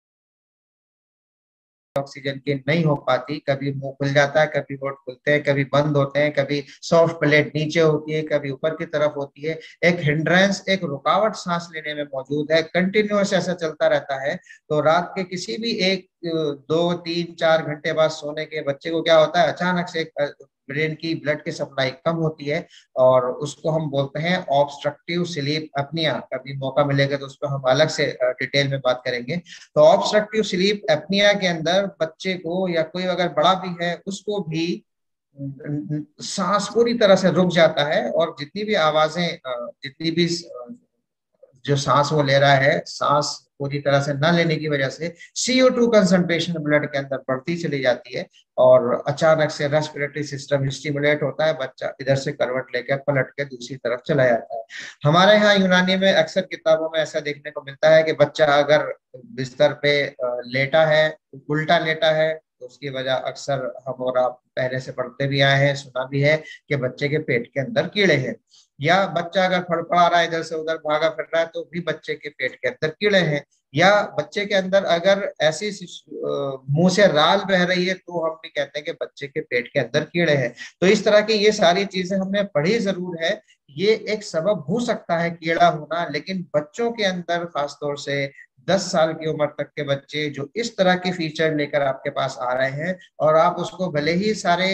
ऑक्सीजन की नहीं हो पाती। कभी मुंह खुल जाता है, कभी होठ खुलते हैं, कभी बंद होते हैं, कभी सॉफ्ट प्लेट नीचे होती है, कभी ऊपर की तरफ होती है। एक हिंड्रेंस, एक रुकावट सांस लेने में मौजूद है, कंटिन्यूअस ऐसा चलता रहता है। तो रात के किसी भी एक दो तीन चार घंटे बाद सोने के बच्चे को क्या होता है, अचानक से ब्रेन की ब्लड की सप्लाई कम होती है, और उसको हम बोलते हैं ऑब्स्ट्रक्टिव स्लीप एपनिया। कभी मौका मिलेगा तो उस पर हम अलग से डिटेल में बात करेंगे। तो ऑब्स्ट्रक्टिव स्लीप एपनिया के अंदर बच्चे को, या कोई अगर बड़ा भी है उसको भी, सांस पूरी तरह से रुक जाता है, और जितनी भी आवाजें, जितनी भी जो सांस वो ले रहा है, सांस पूरी तरह से न लेने की वजह से C O two concentration blood के अंदर बढ़ती चली जाती है, और अचानक से रेस्पिरेटरी सिस्टम स्टिमुलेट होता है, बच्चा इधर से करवट लेकर पलट के दूसरी तरफ चला जाता है। हमारे यहाँ यूनानी में अक्सर किताबों में ऐसा देखने को मिलता है कि बच्चा अगर बिस्तर पे लेटा है, उल्टा लेटा है, तो उसकी वजह अक्सर हम और आप पहले से पढ़ते भी आए हैं, सुना भी है, कि बच्चे के पेट के अंदर कीड़े हैं। या बच्चा अगर फड़फड़ा रहा है, इधर से उधर भागा फिर रहा है, तो भी बच्चे के पेट के अंदर कीड़े हैं। या बच्चे के अंदर अगर ऐसी मुंह से राल बह रही है, तो हम भी कहते हैं कि बच्चे के पेट के अंदर कीड़े हैं। तो इस तरह की ये सारी चीजें हमने पढ़ी जरूर है। ये एक सबब हो सकता है कीड़ा होना, लेकिन बच्चों के अंदर खासतौर से दस साल की उम्र तक के बच्चे जो इस तरह के फीचर लेकर आपके पास आ रहे हैं, और आप उसको भले ही सारे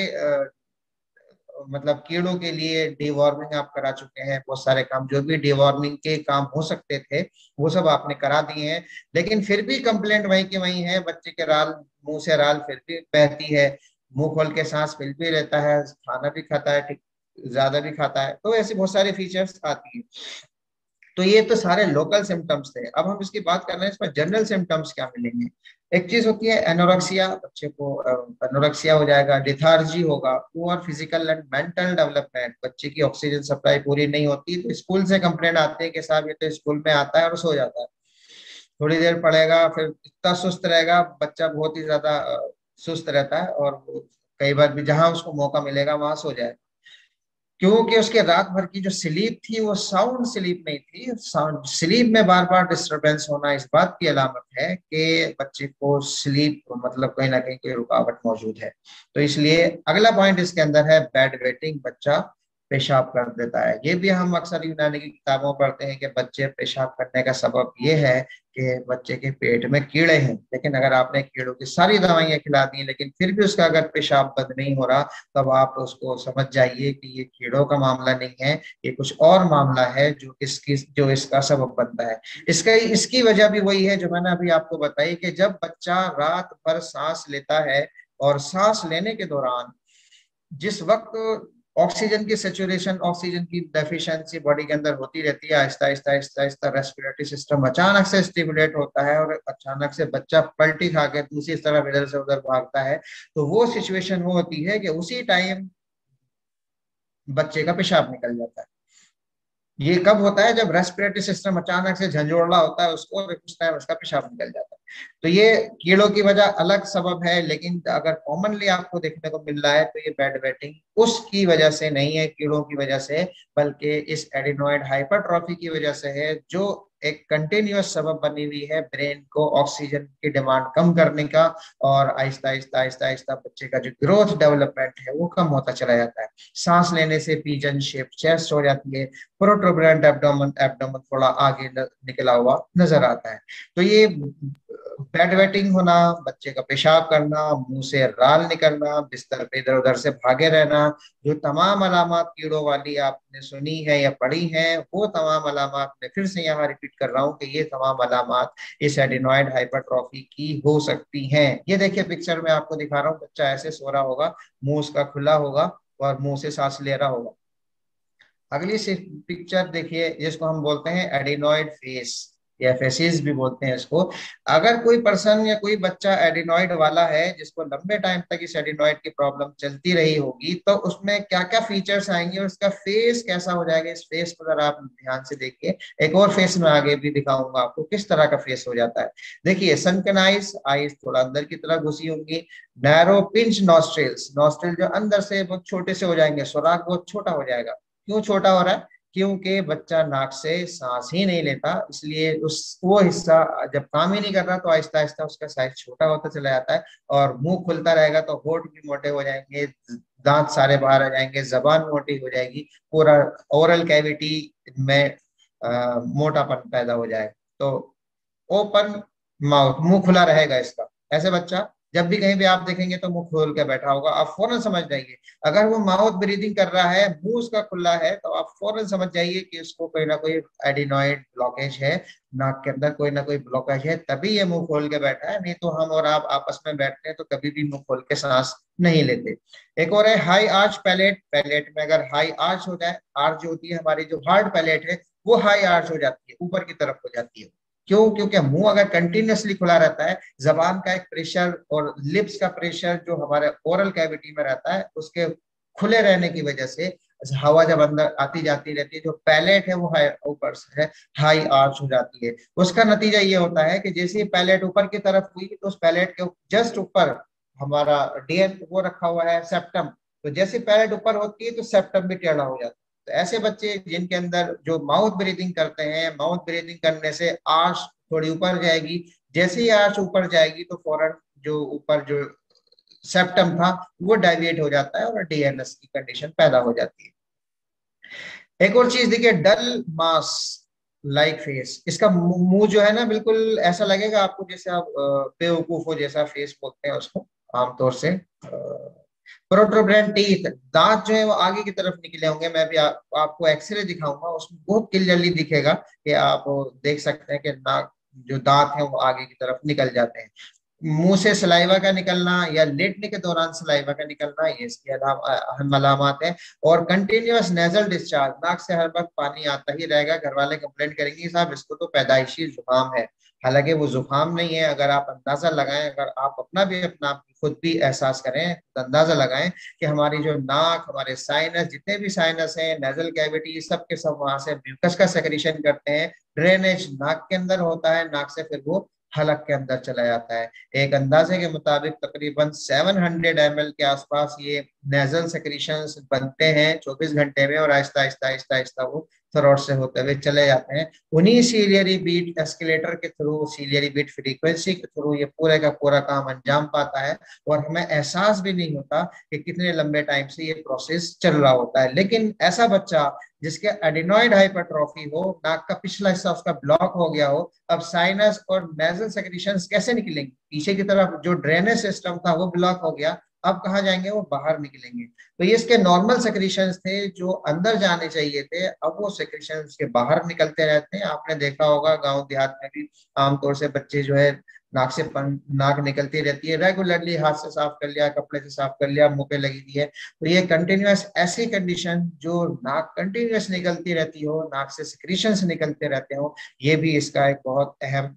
मतलब कीड़ों के लिए डिवॉर्मिंग आप करा चुके हैं, बहुत सारे काम जो भी डिवॉर्मिंग के काम हो सकते थे वो सब आपने करा दिए हैं, लेकिन फिर भी कंप्लेंट वहीं की वहीं है। बच्चे के राल, मुंह से राल फिर भी बहती है, मुंह खोल के सांस फिर भी रहता है, खाना भी खाता है, ठीक ज्यादा भी खाता है, तो ऐसी बहुत सारे फीचर्स आती है। तो ये तो सारे लोकल सिम्टम्स थे। अब हम इसकी बात कर रहे हैं, इसमें जनरल सिम्टम्स क्या मिलेंगे। एक चीज होती है एनोरेक्सिया, बच्चे को एनोरेक्सिया हो जाएगा, लिथार्जी होगा, poor physical and mental development, बच्चे की ऑक्सीजन सप्लाई पूरी नहीं होती, तो स्कूल से कंप्लेंट आती है कि साहब ये तो स्कूल में आता है और सो जाता है, थोड़ी देर पढ़ेगा फिर इतना सुस्त रहेगा, बच्चा बहुत ही ज्यादा सुस्त रहता है, और कई बार भी जहां उसको मौका मिलेगा वहां सो जाए। क्योंकि उसके रात भर की जो स्लीप थी वो साउंड स्लीप नहीं थी। साउंड स्लीप में बार बार डिस्टरबेंस होना इस बात की अलामत है कि बच्चे को स्लीप मतलब कहीं ना कहीं कोई रुकावट मौजूद है। तो इसलिए अगला पॉइंट इसके अंदर है बेड वेटिंग, बच्चा पेशाब कर देता है। ये भी हम अक्सर यूनानी की किताबों में पढ़ते हैं कि बच्चे पेशाब करने का सबब ये है कि बच्चे के पेट में कीड़े हैं। लेकिन अगर आपने कीड़ों की सारी दवाइयां खिला दी लेकिन फिर भी उसका अगर पेशाब बंद नहीं हो रहा, तब आप उसको समझ जाइए कि ये कीड़ों का मामला नहीं है, ये कुछ और मामला है जो इसकी जो इसका सबब बनता है। इसका इसकी वजह भी वही है जो मैंने अभी आपको बताई कि जब बच्चा रात भर सांस लेता है और सांस लेने के दौरान जिस वक्त ऑक्सीजन की सेचुरेशन, ऑक्सीजन की डेफिशिएंसी बॉडी के अंदर होती रहती है, आहिस्ता आहिस्ता आहिस्ता आहिस्ता रेस्पिरेटरी सिस्टम अचानक से स्टिमुलेट होता है और अचानक से बच्चा पलटी खा के दूसरी तरफ इधर से उधर भागता है। तो वो सिचुएशन वो होती है कि उसी टाइम बच्चे का पेशाब निकल जाता है। ये कब होता है? जब रेस्पिरेटरी सिस्टम अचानक से झंझोड़ला होता है उसको, उस टाइम उसका पेशाब निकल जाता है। तो ये कीड़ों की वजह अलग सबब है, लेकिन अगर कॉमनली आपको देखने को मिल रहा है तो ये बेड वेटिंग उसकी वजह से नहीं है, कीड़ों की वजह से, बल्कि इस एडिनोइड हाइपरट्रॉफी की वजह से है, जो एक कंटिन्यूअस सबब बनी हुई है ब्रेन को ऑक्सीजन की डिमांड कम करने का, और आहिस्ता आहिस्ता आहिस्ता आहिस्ता बच्चे का जो ग्रोथ डेवलपमेंट है वो कम होता चला जाता है। सांस लेने से पिजन शेप चेस्ट हो जाती है, प्रोट्रूबरेंट एब्डोमेन एब्डोमेन थोड़ा आगे निकला हुआ नजर आता है। तो ये बेड वेटिंग होना, बच्चे का पेशाब करना, मुंह से राल निकलना, बिस्तर पे इधर उधर से भागे रहना, जो तमाम अलामत कीड़ों वाली आपने सुनी है या पढ़ी हैं, वो तमाम अलामत मैं फिर से यहाँ रिपीट कर रहा हूँ कि ये तमाम अलामत इस एडिनोइड हाइपरट्रॉफी की हो सकती हैं। ये देखिए पिक्चर में आपको दिखा रहा हूँ, बच्चा ऐसे सो रहा होगा, मुंह उसका खुला होगा और मुंह से सांस ले रहा होगा। अगली पिक्चर देखिए जिसको हम बोलते हैं एडिनोइड फेस या फेसिस भी बोलते हैं इसको। अगर कोई पर्सन या कोई बच्चा एडिनोइड वाला है जिसको लंबे टाइम तक इस एडिनोइड की प्रॉब्लम चलती रही होगी, तो उसमें क्या क्या फीचर्स आएंगे और उसका फेस कैसा हो जाएगा, इस फेस को जरा आप ध्यान से देखिए। एक और फेस में आगे भी दिखाऊंगा आपको किस तरह का फेस हो जाता है। देखिए सनकन आइज, आइज थोड़ा अंदर की तरफ घुसी होंगी। नैरो पिंच नॉस्ट्रिल्स, नॉस्ट्रिल जो अंदर से बहुत छोटे से हो जाएंगे, सुराख बहुत छोटा हो जाएगा। क्यों छोटा हो रहा है? क्योंकि बच्चा नाक से सांस ही नहीं लेता, इसलिए उस वो हिस्सा जब काम ही नहीं कर रहा तो आहिस्ता आहिस्ता उसका साइज छोटा होता चला जाता है। और मुंह खुलता रहेगा तो होठ भी मोटे हो जाएंगे, दांत सारे बाहर आ जाएंगे, जबान मोटी हो जाएगी, पूरा ओरल कैविटी में आ, मोटापन पैदा हो जाएगा। तो ओपन माउथ, मुंह खुला रहेगा इसका। ऐसे बच्चा जब भी कहीं भी आप देखेंगे तो मुंह खोल के बैठा होगा, आप फौरन समझ जाइए। अगर वो माउथ ब्रीदिंग कर रहा है, मुंह उसका खुला है, तो आप फौरन समझ जाइए कि उसको कोई ना कोई एडिनोइड ब्लॉकेज है, नाक के अंदर कोई ना कोई ब्लॉकेज है, तभी ये मुंह खोल के बैठा है। नहीं तो हम और आप आपस में बैठते हैं तो कभी भी मुंह खोल के सांस नहीं लेते। एक और है हाई आर्च पैलेट। पैलेट में अगर हाई आर्च हो जाए, आर्च जो होती है हमारी जो हार्ड पैलेट है वो हाई आर्च हो जाती है, ऊपर की तरफ हो जाती है। क्यों? क्योंकि मुंह अगर कंटिन्यूअसली खुला रहता है, जबान का एक प्रेशर और लिप्स का प्रेशर जो हमारे ओरल कैविटी में रहता है, उसके खुले रहने की वजह से हवा जब अंदर आती जाती रहती है, जो पैलेट है वो हाई ऊपर से है हाई आर्च हो जाती है। उसका नतीजा ये होता है कि जैसे ही पैलेट ऊपर की तरफ हुई तो उस पैलेट के जस्ट ऊपर हमारा डीएन वो रखा हुआ है सेप्टम, तो जैसे पैलेट ऊपर होती है तो सेप्टम भी टेढ़ा हो जाता है। तो ऐसे बच्चे जिनके अंदर जो माउथ ब्रीदिंग करते हैं, माउथ ब्रीदिंग करने से आर्च थोड़ी ऊपर जाएगी, जैसे ही आर्च ऊपर जाएगी तो फौरन जो ऊपर जो सेप्टम था वो डाइविएट हो जाता है और डीएनएस की कंडीशन पैदा हो जाती है। एक और चीज देखिए, डल मास लाइक फेस। इसका मुंह जो है ना बिल्कुल ऐसा लगेगा आपको जैसे आप बेवकूफ हो जैसा फेस बोलते हैं उसको आमतौर से। प्रोट्रूबरेंट टीथ, दांत जो है वो आगे की तरफ निकले होंगे। मैं भी आ, आपको एक्सरे दिखाऊंगा, उसमें बहुत क्लियरली दिखेगा कि आप देख सकते हैं कि नाक जो दांत है वो आगे की तरफ निकल जाते हैं। मुंह से सलाइवा का निकलना या लेटने के दौरान सलाइवा का निकलना, ये इसकी अहम अलामत है। और कंटिन्यूअस नेजल डिस्चार्ज, नाक से हर वक्त पानी आता ही रहेगा। घर वाले कंप्लेंट करेंगे साहब इसको तो पैदाइशी जुकाम है, हालांकि वो जुकाम नहीं है। अगर आप अंदाजा लगाएं, अगर आप अपना भी अपना खुद भी एहसास करें तो अंदाजा लगाएं कि हमारी जो नाक, हमारे साइनस, जितने भी साइनस हैं, नेजल कैविटी, सब के सब वहां से म्यूकस का सेक्रेशन करते हैं। ड्रेनेज नाक के अंदर होता है, नाक से फिर वो हलक के अंदर चला जाता है। एक अंदाजे के मुताबिक तकरीबन सात सौ एम एल के आसपास ये नेजल सेक्रीशंस बनते हैं चौबीस घंटे में, और आहिस्ता आहिस्ता आहिस्ता आहिस्ता वो थ्रोट से होते हुए चले जाते हैं। उन्हीं सीलियरी बीट एस्केलेटर के थ्रू, सीलियरी बीट फ्रीक्वेंसी के थ्रू ये पूरे का पूरा काम अंजाम पाता है, और हमें एहसास भी नहीं होता कि कितने लंबे टाइम से ये प्रोसेस चल रहा होता है। लेकिन ऐसा बच्चा जिसके एडिनॉइड हाइपरट्रॉफी हो, नाक का पिछला हिस्सा उसका ब्लॉक हो गया हो, अब साइनस और नेजल सेक्रीशंस कैसे निकलेंगे? पीछे की तरफ जो ड्रेनेज सिस्टम था वो ब्लॉक हो गया, अब कहाँ जाएंगे? वो बाहर निकलेंगे। तो ये इसके नॉर्मल सेक्रीशंस थे जो अंदर जाने चाहिए थे, अब वो सेक्रीशंस के बाहर निकलते रहते हैं। आपने देखा होगा गांव देहात में भी आमतौर से बच्चे जो है नाक से पन, नाक निकलती रहती है, रेगुलरली हाथ से साफ कर लिया, कपड़े से साफ कर लिया, मुंह पे लगी दी है। तो ये कंटिन्यूअस ऐसी कंडीशन जो नाक कंटिन्यूअस निकलती रहती हो, नाक से सिक्रीशंस निकलते रहते हो, ये भी इसका एक बहुत अहम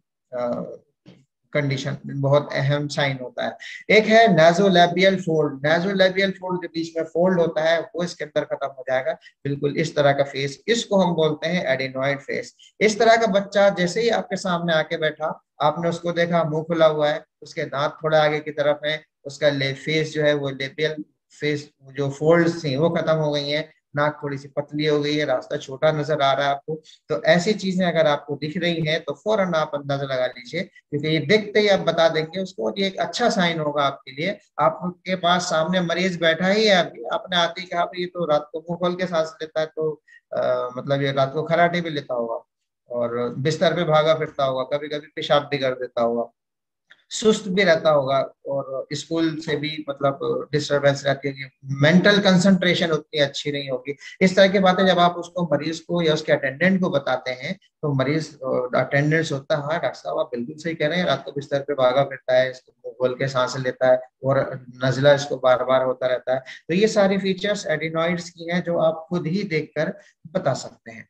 कंडीशन, बहुत अहम साइन होता है। एक है नाजोलैबियल फोल्ड। नाजोलैबियल फोल्ड के बीच में फोल्ड होता है, वो इसके अंदर खत्म हो जाएगा, बिल्कुल इस तरह का फेस, इसको हम बोलते हैं एडिनॉइड फेस। इस तरह का बच्चा जैसे ही आपके सामने आके बैठा, आपने उसको देखा मुंह खुला हुआ है, उसके दांत थोड़ा आगे की तरफ है, उसका ले फेस जो है वो लेबियल फेस, जो फोल्ड्स थी वो खत्म हो गई हैं, नाक थोड़ी सी पतली हो गई है, रास्ता छोटा नजर आ रहा है आपको। तो ऐसी चीजें अगर आपको दिख रही हैं तो फौरन आप अंदाजा लगा लीजिए, क्योंकि ये देखते ही आप बता देंगे उसको, ये एक अच्छा साइन होगा आपके लिए। आपके पास सामने मरीज बैठा ही है, अभी आपने आते ही कहा ये तो रात को मुंह खोल के सांस लेता है, तो आ, मतलब ये रात को खराटे भी लेता होगा, और बिस्तर पे भागा फिरता होगा, कभी कभी पेशाब भी कर देता होगा, सुस्त भी रहता होगा, और स्कूल से भी मतलब डिस्टरबेंस रहती है, मेंटल कंसंट्रेशन उतनी अच्छी नहीं होगी। इस तरह की बातें जब आप उसको, मरीज को या उसके अटेंडेंट को बताते हैं, तो मरीज अटेंडेंट्स होता है, हाँ डॉक्टर साहब आप बिल्कुल सही कह रहे हैं, रात को बिस्तर पे भागा फिरता है, इसको मुंह खोल के सांसें लेता है, और नजला इसको बार बार होता रहता है। तो ये सारी फीचर्स एडिनॉइड्स की हैं जो आप खुद ही देखकर बता सकते हैं।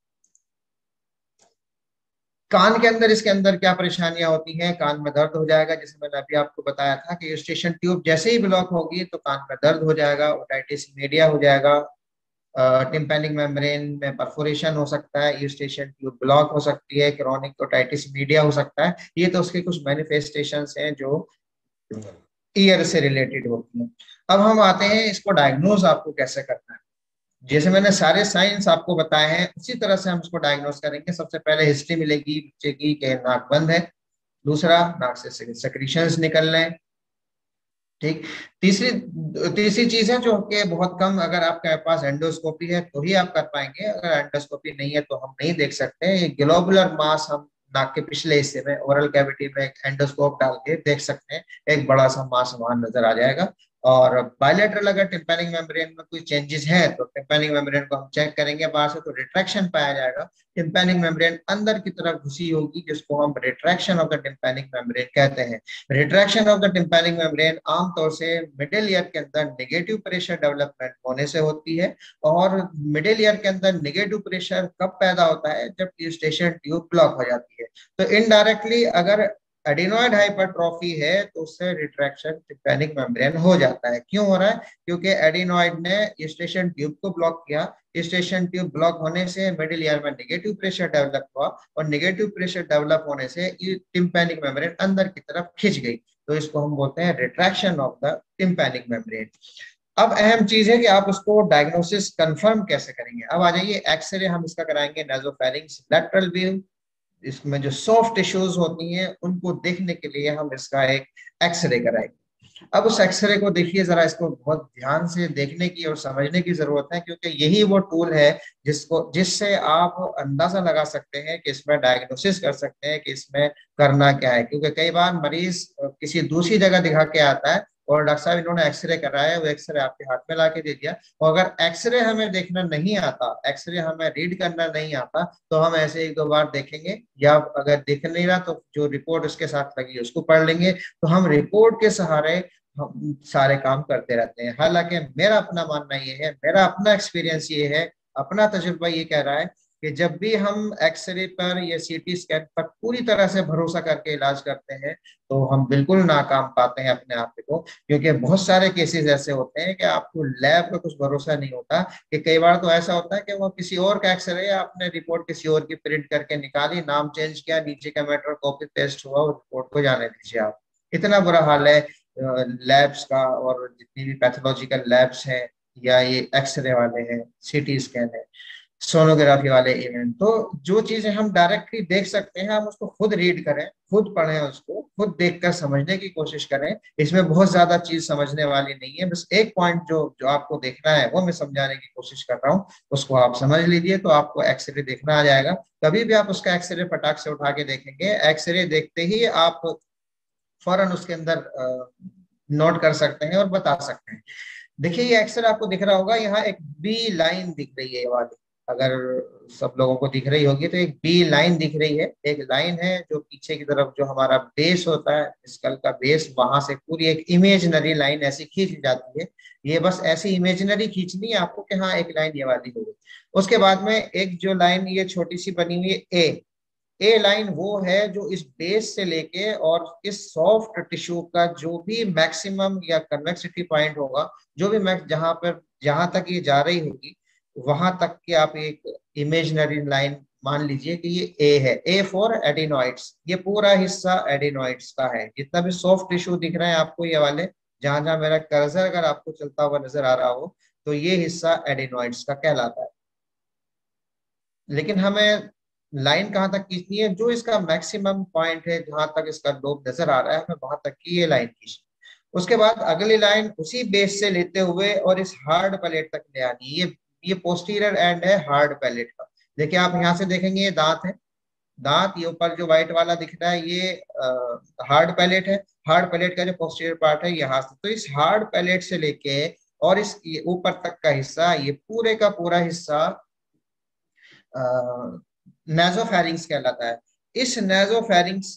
कान के अंदर, इसके अंदर क्या परेशानियां होती हैं? कान में दर्द हो जाएगा, जैसे मैंने अभी आपको बताया था कि यूस्टेशन ट्यूब जैसे ही ब्लॉक होगी तो कान में दर्द हो जाएगा, ओटाइटिस मीडिया हो जाएगा, टिम्पैनिक मेम्ब्रेन में परफोरेशन हो सकता है, यूस्टेशन ट्यूब ब्लॉक हो सकती है, क्रॉनिक ओटाइटिस मीडिया हो सकता है। ये तो उसके कुछ मैनिफेस्टेशंस हैं जो ईयर से रिलेटेड होती हैं। अब हम आते हैं इसको डायग्नोज आपको कैसे करना है। जैसे मैंने सारे साइंस आपको बताए हैं उसी तरह से हम इसको डायग्नोस करेंगे। सबसे पहले हिस्ट्री मिलेगी बच्चे की कि नाक बंद है, दूसरा नाक से सेक्रीशंस निकल रहे हैं, ठीक। तीसरी तीसरी चीज है जो कि बहुत कम, अगर आपके पास एंडोस्कोपी है तो ही आप कर पाएंगे, अगर एंडोस्कोपी नहीं है तो हम नहीं देख सकते। ये ग्लोबुलर मास हम नाक के पिछले हिस्से में ओरल कैविटी में एंडोस्कोप डाल के देख सकते हैं, एक बड़ा सा मास वहां नजर आ जाएगा। और बायलैटरल अगर टिम्पैनिक मेम्ब्रेन में कोई चेंजेस हैं तो टिम्पैनिक मेम्ब्रेन को हम चेक करेंगे बाहर से, तो रिट्रैक्शन पाया जाएगा, टिम्पैनिक मेम्ब्रेन अंदर की तरफ घुसी होगी, जिसको हम retraction of the tympanic membrane कहते हैं। Retraction of the tympanic membrane आमतौर से मिडिल ईयर के अंदर नेगेटिव प्रेशर डेवलपमेंट होने से होती है। और मिडिल ईयर के अंदर नेगेटिव प्रेशर कब पैदा होता है? जब यूस्टेशन ट्यूब ब्लॉक हो जाती है। तो इनडायरेक्टली अगर एडिनॉइड हाइपरट्रॉफी है तो उससे रिट्रैक्शन टिम्पैनिक मेम्ब्रेन हो जाता है। क्यों हो रहा है? क्योंकि एडिनॉइड ने यूस्टेशन ट्यूब को ब्लॉक किया, यूस्टेशन ट्यूब ब्लॉक होने से मिडिल ईयर में नेगेटिव प्रेशर डेवलप हुआ, और नेगेटिव प्रेशर डेवलप होने से टिम्पैनिक मेम्ब्रेन अंदर की तरफ खिंच गई, तो इसको हम बोलते हैं retraction of the tympanic membrane. अब अहम चीज है कि आप उसको डायग्नोसिस कंफर्म कैसे करेंगे। अब आ जाइए, एक्सरे हम इसका कराएंगे, नासोफेरिंक्स लैटरल व्यू, इसमें जो सॉफ्ट टिश्यूज होती हैं उनको देखने के लिए हम इसका एक एक्सरे कराएंगे। अब उस एक्सरे को देखिए जरा, इसको बहुत ध्यान से देखने की और समझने की जरूरत है, क्योंकि यही वो टूल है जिसको जिससे आप अंदाजा लगा सकते हैं कि इसमें डायग्नोसिस कर सकते हैं कि इसमें करना क्या है। क्योंकि कई बार मरीज किसी दूसरी जगह दिखा के आता है और डॉक्टर साहब इन्होंने एक्सरे कराया, वो एक्सरे आपके हाथ में ला के दे दिया, और अगर एक्सरे हमें देखना नहीं आता, एक्सरे हमें रीड करना नहीं आता, तो हम ऐसे एक दो बार देखेंगे, या अगर दिख नहीं रहा तो जो रिपोर्ट उसके साथ लगी उसको पढ़ लेंगे। तो हम रिपोर्ट के सहारे हम सारे काम करते रहते हैं। हालांकि मेरा अपना मानना ये है, मेरा अपना एक्सपीरियंस ये है, अपना तजुर्बा ये कह रहा है कि जब भी हम एक्सरे पर या सीटी स्कैन पर पूरी तरह से भरोसा करके इलाज करते हैं तो हम बिल्कुल नाकाम पाते हैं अपने आप को, क्योंकि बहुत सारे केसेस ऐसे होते हैं कि आपको लैब पे कुछ भरोसा नहीं होता। कि कई बार तो ऐसा होता है कि वो किसी और का एक्सरे या आपने रिपोर्ट किसी और की प्रिंट करके निकाली, नाम चेंज किया, नीचे का मैटर कॉपी पेस्ट हुआ, और रिपोर्ट को जाने दीजिए आप। इतना बुरा हाल है लैब्स का, और जितनी भी पैथोलॉजिकल लैब्स हैं या ये एक्सरे वाले हैं, सीटी स्कैन है, सोनोग्राफी वाले इवेंट, तो जो चीजें हम डायरेक्टली देख सकते हैं हम उसको खुद रीड करें, खुद पढ़ें, उसको खुद देखकर समझने की कोशिश करें। इसमें बहुत ज्यादा चीज समझने वाली नहीं है, बस एक पॉइंट जो जो आपको देखना है वो मैं समझाने की कोशिश कर रहा हूँ, उसको आप समझ लीजिए तो आपको एक्सरे देखना आ जाएगा। कभी भी आप उसका एक्सरे फटाक से उठा के देखेंगे, एक्सरे देखते ही आप फौरन उसके अंदर नोट कर सकते हैं और बता सकते हैं। देखिए ये एक्सरे आपको दिख रहा होगा, यहाँ एक बी लाइन दिख रही है ये वाली, अगर सब लोगों को दिख रही होगी तो एक बी लाइन दिख रही है। एक लाइन है जो पीछे की तरफ जो हमारा बेस होता है, स्कल का बेस, वहां से पूरी एक इमेजिनरी लाइन ऐसी खींच जाती है। ये बस ऐसी इमेजिनरी खींचनी है आपको कि हाँ एक लाइन ये वाली होगी। उसके बाद में एक जो लाइन ये छोटी सी बनी हुई है ए, ए लाइन वो है जो इस बेस से लेके और इस सॉफ्ट टिश्यू का जो भी मैक्सिमम या कन्वेक्सिटी पॉइंट होगा, जो भी मैक्स जहां पर जहां तक ये जा रही होगी वहां तक की आप एक इमेजिनरी लाइन मान लीजिए कि ये ए है। ए फॉर एडिनॉइड्स, ये पूरा हिस्सा एडिनॉइड्स का है। जितना भी सॉफ्ट टिश्यू दिख रहे हैं आपको ये वाले, जहां जहां मेरा कर्सर अगर आपको चलता हुआ नजर आ रहा हो तो ये हिस्सा एडिनॉइड्स का कहलाता है। लेकिन हमें लाइन कहाँ तक खींचनी है, जो इसका मैक्सिमम पॉइंट है जहां तक इसका लोब नजर आ रहा है, हमें वहां तक की ये लाइन खींचनी। उसके बाद अगली लाइन उसी बेस से लेते हुए और इस हार्ड पैलेट तक ले आनी। ये ये पोस्टीरियर एंड है हार्ड पैलेट का। देखिए आप यहाँ से देखेंगे ये दांत है, दांत, ये ऊपर जो व्हाइट वाला दिख रहा है ये हार्ड पैलेट है। हार्ड पैलेट का जो पोस्टीरियर पार्ट है यहाँ से, तो इस हार्ड पैलेट से लेके और इस ऊपर तक का हिस्सा, ये पूरे का पूरा हिस्सा नेजोफेरिंग्स कहलाता है। इस नेजोफेरिंग्स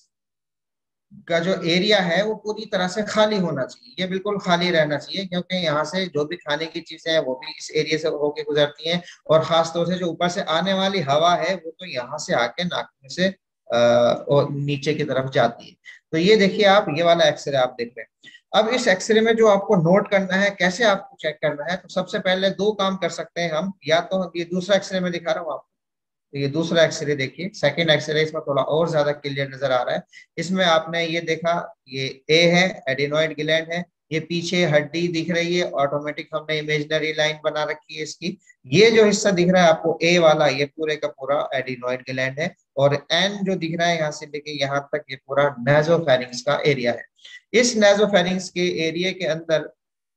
का जो एरिया है वो पूरी तरह से खाली होना चाहिए, ये बिल्कुल खाली रहना चाहिए, क्योंकि यहाँ से जो भी खाने की चीजें हैं वो भी इस एरिया से होके गुजरती हैं, और खास तौर से जो ऊपर से आने वाली हवा है वो तो यहाँ से आके नाक में से आ, और नीचे की तरफ जाती है। तो ये देखिए आप, ये वाला एक्सरे आप देख रहे हैं। अब इस एक्सरे में जो आपको नोट करना है, कैसे आपको चेक करना है, तो सबसे पहले दो काम कर सकते हैं हम। या तो ये दूसरा एक्सरे में दिखा रहा हूँ आपको, तो ये दूसरा एक्सरे देखिए, सेकंड एक्सरे, इसमें थोड़ा और ज्यादा क्लियर नजर आ रहा है। इसमें आपने ये देखा, ये ए है, एडिनोइड ग्लैंड है, ये पीछे हड्डी दिख रही है, ऑटोमेटिक हमने इमेजिनरी लाइन बना रखी है इसकी। ये जो हिस्सा दिख रहा है आपको ए वाला, ये पूरे का पूरा एडिनोइड ग्लैंड है, और एन जो दिख रहा है यहाँ से लेके यहाँ तक, ये पूरा नेजोफेरिंग्स का एरिया है। इस नेजोफेरिंग्स के एरिया के अंदर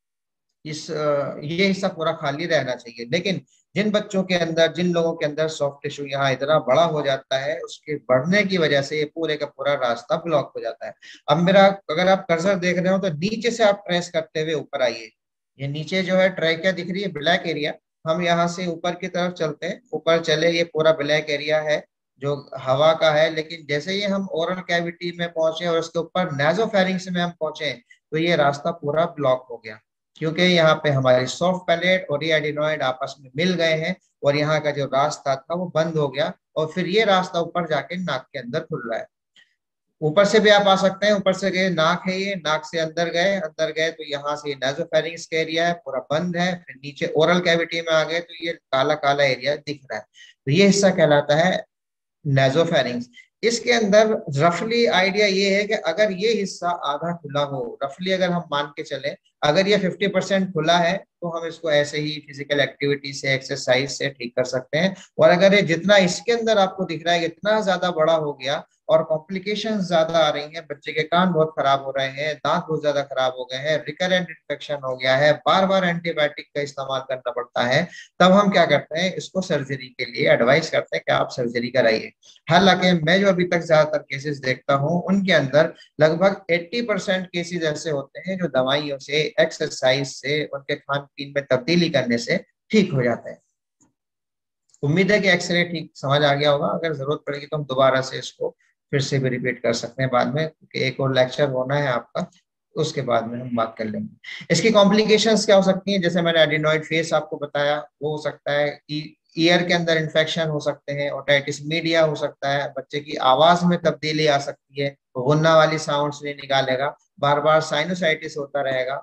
इस ये हिस्सा पूरा खाली रहना चाहिए। लेकिन जिन बच्चों के अंदर, जिन लोगों के अंदर सॉफ्ट टिश्यू यहाँ इतना बड़ा हो जाता है, उसके बढ़ने की वजह से ये पूरे का पूरा रास्ता ब्लॉक हो जाता है। अब मेरा, अगर आप कर्सर देख रहे हो तो नीचे से आप ट्रेस करते हुए ऊपर आइए। ये नीचे जो है ट्रैकिया दिख रही है, ब्लैक एरिया, हम यहाँ से ऊपर की तरफ चलते हैं, ऊपर चले, ये पूरा ब्लैक एरिया है जो हवा का है। लेकिन जैसे ही हम ओरल कैविटी में पहुंचे और उसके ऊपर नेजोफेरिंग्स में हम पहुंचे, तो ये रास्ता पूरा ब्लॉक हो गया, क्योंकि यहाँ पे हमारी सॉफ्ट पैलेट और ये एडिनोइड आपस में मिल गए हैं, और यहाँ का जो रास्ता था वो बंद हो गया, और फिर ये रास्ता ऊपर जाके नाक के अंदर खुल रहा है। ऊपर से भी आप आ सकते हैं, ऊपर से गए, नाक है ये, नाक से अंदर गए, अंदर गए तो यहाँ से नेजोफेरिंग्स का एरिया है, पूरा बंद है। फिर नीचे ओरल कैविटी में आ गए तो ये काला काला एरिया दिख रहा है, तो ये हिस्सा कहलाता है नेजोफेरिंग्स। इसके अंदर रफली आइडिया ये है कि अगर ये हिस्सा आधा खुला हो, रफली अगर हम मान के चले, अगर ये फिफ्टी परसेंट खुला है तो हम इसको ऐसे ही फिजिकल एक्टिविटी से, एक्सरसाइज से ठीक कर सकते हैं। और अगर ये जितना इसके अंदर आपको दिख रहा है इतना ज्यादा बड़ा हो गया और कॉम्प्लिकेशंस ज्यादा आ रही हैं, बच्चे के कान बहुत खराब हो रहे हैं, दांत बहुत ज्यादा खराब हो गए हैं, रिकरेंट इन्फेक्शन हो गया है, बार बार एंटीबायोटिक का इस्तेमाल करना पड़ता है, तब हम क्या करते हैं, इसको सर्जरी के लिए एडवाइस करते हैं कि आप सर्जरी कराइए। हालांकि मैं जो अभी तक ज्यादातर केसेस देखता हूँ उनके अंदर लगभग अस्सी परसेंट केसेस ऐसे होते हैं जो दवाइयों से, एक्सरसाइज से, उनके खान पीन में तब्दीली करने से ठीक हो जाते हैं। उम्मीद है कि एक्सरे ठीक समझ आ गया होगा। अगर जरूरत पड़ेगी तो हम दोबारा से इसको फिर से भी रिपीट कर सकते हैं बाद में, क्योंकि एक और लेक्चर होना है आपका, उसके बाद में हम बात कर लेंगे। इसकी कॉम्प्लिकेशंस क्या हो सकती हैं, जैसे मैंने एडिनोइड फेस आपको बताया, वो हो सकता है कि ईयर के अंदर इन्फेक्शन हो सकते हैं, ओटाइटिस मीडिया हो सकता है, बच्चे की आवाज में तब्दीली आ सकती है, गुन्ना वाली साउंड्स नहीं निकालेगा, बार बार साइनोसाइटिस होता रहेगा।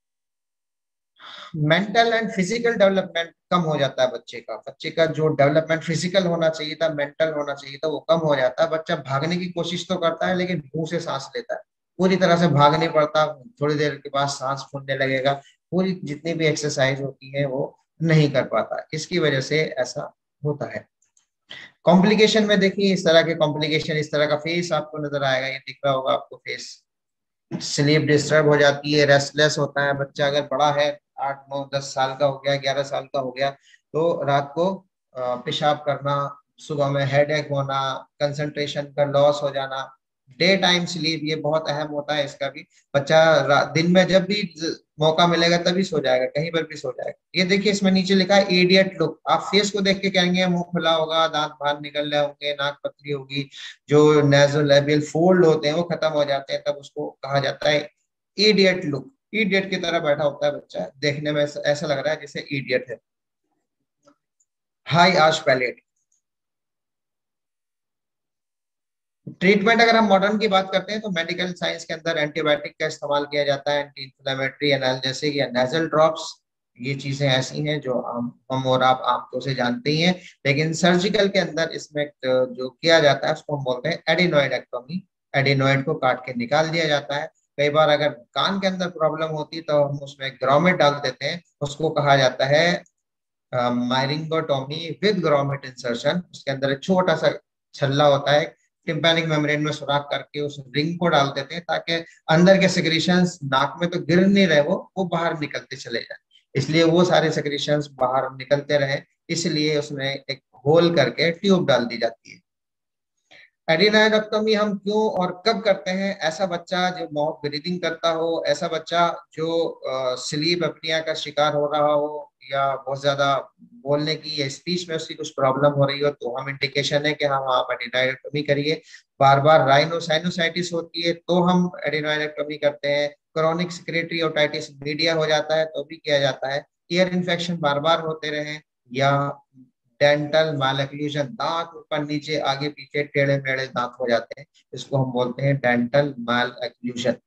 मेंटल एंड फिजिकल डेवलपमेंट कम हो जाता है बच्चे का। बच्चे का जो डेवलपमेंट फिजिकल होना चाहिए था, मेंटल होना चाहिए था, वो कम हो जाता है। बच्चा भागने की कोशिश तो करता है लेकिन मुंह से सांस लेता है, पूरी तरह से भाग नहीं पड़ता, थोड़ी देर के बाद सांस फूलने लगेगा, पूरी जितनी भी एक्सरसाइज होती है वो नहीं कर पाता। इसकी वजह से ऐसा होता है। कॉम्प्लिकेशन में देखिए, इस तरह के कॉम्प्लिकेशन, इस तरह का फेस आपको नजर आएगा, ये दिख रहा होगा आपको फेस। स्लीप डिस्टर्ब हो जाती है, रेस्टलेस होता है बच्चा। अगर बड़ा है, आठ नौ दस साल का हो गया, ग्यारह साल का हो गया, तो रात को अ, पेशाब करना, सुबह में हेडेक होना, कंसंट्रेशन का लॉस हो जाना। डे टाइम स्लीप ये बहुत अहम होता है इसका भी। बच्चा रा- दिन में जब भी ज- मौका मिलेगा तभी सो जाएगा, कहीं पर भी सो जाएगा। ये देखिए इसमें नीचे लिखा है इडियट लुक। आप फेस को देख के कहेंगे मुंह खुला होगा, दांत बाहर निकल रहे होंगे, नाक पतली होगी, जो नेजोलेबियल फोल्ड होते हैं वो खत्म हो जाते हैं, तब उसको कहा जाता है इडियट लुक। इडियट की तरह बैठा होता है बच्चा, देखने में ऐसा ऐसा लग रहा है जैसे इडियट है। High arch palette. ट्रीटमेंट अगर हम मॉडर्न की बात करते हैं तो मेडिकल साइंस के अंदर एंटीबायोटिक का इस्तेमाल किया जाता है, एंटी इंफ्लेमेटरी एनाल्जेसिक या नेजल ड्रॉप्स। ये चीजें ऐसी हैं जो हम हम और आप आमतौर से जानते ही हैं। लेकिन सर्जिकल के अंदर इसमें जो किया जाता है उसको हम बोलते हैं एडिनोइडेक्टोमी। एडिनोइड को काट के निकाल दिया जाता है। कई बार अगर कान के अंदर प्रॉब्लम होती है तो हम उसमें ग्रोमेट डाल देते हैं, उसको कहा जाता है मायरिंगोटोमी विद ग्रोमेट इंसर्शन। उसके अंदर एक छोटा सा छल्ला होता है, टिम्पैनिक मेम्ब्रेन में सुराख करके उस रिंग को डाल देते हैं ताकि अंदर के सेक्रेशंस नाक में तो गिर नहीं रहे, वो वो बाहर निकलते चले जाए। इसलिए वो सारे सेक्रेशंस बाहर निकलते रहे, इसलिए उसमें एक होल करके ट्यूब डाल दी जाती है। एडिनोइडक्टोमी हम क्यों और कब करते हैं? ऐसा बच्चा जो माउथ ब्रीदिंग करता हो, ऐसा बच्चा जो स्लीप अपनिया का शिकार हो रहा हो, या बहुत ज्यादा बोलने की या स्पीच में उसकी कुछ प्रॉब्लम हो रही हो, तो हम इंडिकेशन है कि हम आप एडिनोइडक्टोमी करिए। बार बार राइनोसाइनोसाइटिस होती है तो हम एडिनोइडक्टोमी करते हैं। क्रोनिक सिक्रेटरी ओटाइटिस मीडिया हो जाता है तो भी किया जाता है। ईयर इन्फेक्शन बार बार होते रहे, या डेंटल मालएक्लूजन, दांत ऊपर नीचे आगे पीछे टेढ़े मेढ़े दांत हो जाते हैं, इसको हम बोलते हैं डेंटल मालएक्लूजन।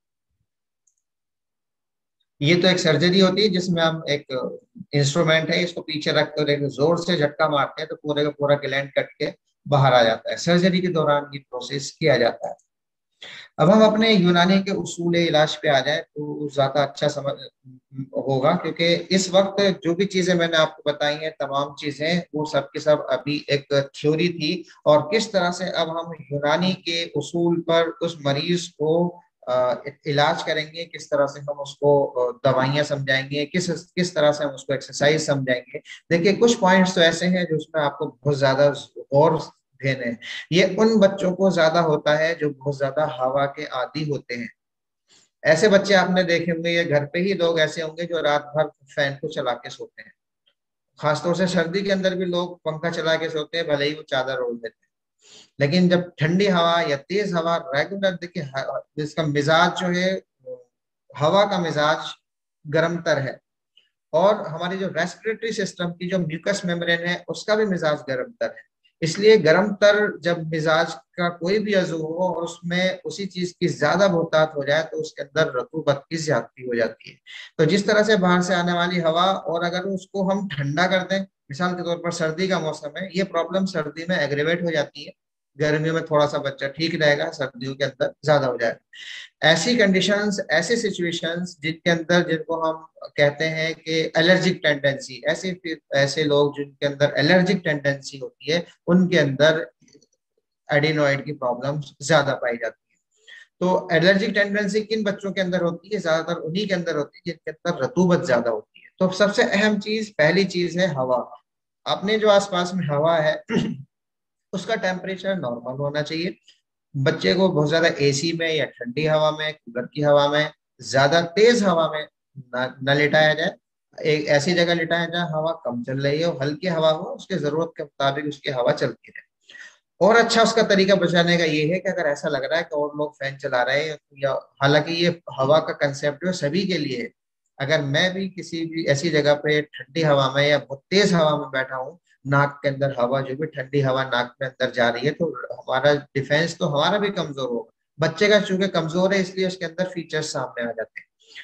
ये तो एक सर्जरी होती है जिसमें हम एक इंस्ट्रूमेंट है, इसको पीछे रखकर एक जोर से झटका मारते हैं तो पूरे का पूरा ग्लैंड कट के बाहर आ जाता है। सर्जरी के दौरान ये प्रोसेस किया जाता है। अब हम अपने यूनानी के उसूल इलाज पे आ जाए तो ज्यादा अच्छा समझ होगा, क्योंकि इस वक्त जो भी चीजें मैंने आपको बताई हैं, तमाम चीजें वो सब के सब अभी एक थ्योरी थी। और किस तरह से अब हम यूनानी के उसूल पर उस मरीज को अ, इलाज करेंगे, किस तरह से हम उसको अ, दवाइयां समझाएंगे, किस किस तरह से हम उसको एक्सरसाइज समझाएंगे। देखिए कुछ पॉइंट्स तो ऐसे हैं जो उसमें आपको बहुत ज्यादा गौर देने हैं। ये उन बच्चों को ज्यादा होता है जो बहुत ज्यादा हवा के आदी होते हैं। ऐसे बच्चे आपने देखे होंगे, या घर पे ही लोग ऐसे होंगे जो रात भर फैन को चला के सोते हैं। खासतौर से सर्दी के अंदर भी लोग पंखा चला के सोते हैं, भले ही वो चादर ओढ़ लेते हैं। लेकिन जब ठंडी हवा या तेज हवा रेगुलर, देखिए ह- इसका मिजाज जो है, हवा का मिजाज गर्म तर है। और हमारी जो रेस्पिरेटरी सिस्टम की जो म्यूकस मेम्ब्रेन है उसका भी मिजाज गर्म तर है। इसलिए गर्म तर जब मिजाज का कोई भी अजू हो और उसमें उसी चीज की ज्यादा बहुतात हो जाए तो उसके अंदर रतूबत की ज्यादती हो जाती है। तो जिस तरह से बाहर से आने वाली हवा, और अगर उसको हम ठंडा कर दें, मिसाल के तौर पर सर्दी का मौसम है, ये प्रॉब्लम सर्दी में एग्रेवेट हो जाती है। गर्मियों में थोड़ा सा बच्चा ठीक रहेगा, सर्दियों के अंदर ज्यादा हो जाएगा। ऐसी कंडीशंस, ऐसी सिचुएशंस जिनके अंदर, जिनको हम कहते हैं कि एलर्जिक टेंडेंसी, ऐसे ऐसे लोग जिनके अंदर एलर्जिक टेंडेंसी होती है, उनके अंदर एडिनोइड की प्रॉब्लम ज्यादा पाई जाती है। तो एलर्जिक टेंडेंसी किन बच्चों के अंदर होती है? ज्यादातर उन्हीं के अंदर होती है जिनके अंदर रतूबत ज्यादा होती है। तो सबसे अहम चीज, पहली चीज है हवा। अपने जो आसपास में हवा है उसका टेम्परेचर नॉर्मल होना चाहिए। बच्चे को बहुत ज्यादा एसी में या ठंडी हवा में, कूलर की हवा में, ज्यादा तेज हवा में न, न लिटाया जाए। एक ऐसी जगह लिटाया जहाँ हवा कम चल रही हो, हल्की हवा हो, उसके जरूरत के मुताबिक उसकी हवा चलती रहे। और अच्छा उसका तरीका बचाने का ये है कि अगर ऐसा लग रहा है कि और लोग फैन चला रहे हैं, या हालांकि ये हवा का कंसेप्ट है सभी के लिए है। अगर मैं भी किसी भी ऐसी जगह पे ठंडी हवा में या बहुत तेज हवा में बैठा हूँ, नाक के अंदर हवा, जो भी ठंडी हवा नाक में अंदर जा रही है, तो हमारा डिफेंस तो हमारा भी कमजोर होगा। बच्चे का चूंकि कमजोर है इसलिए उसके अंदर फीचर्स सामने आ जाते हैं।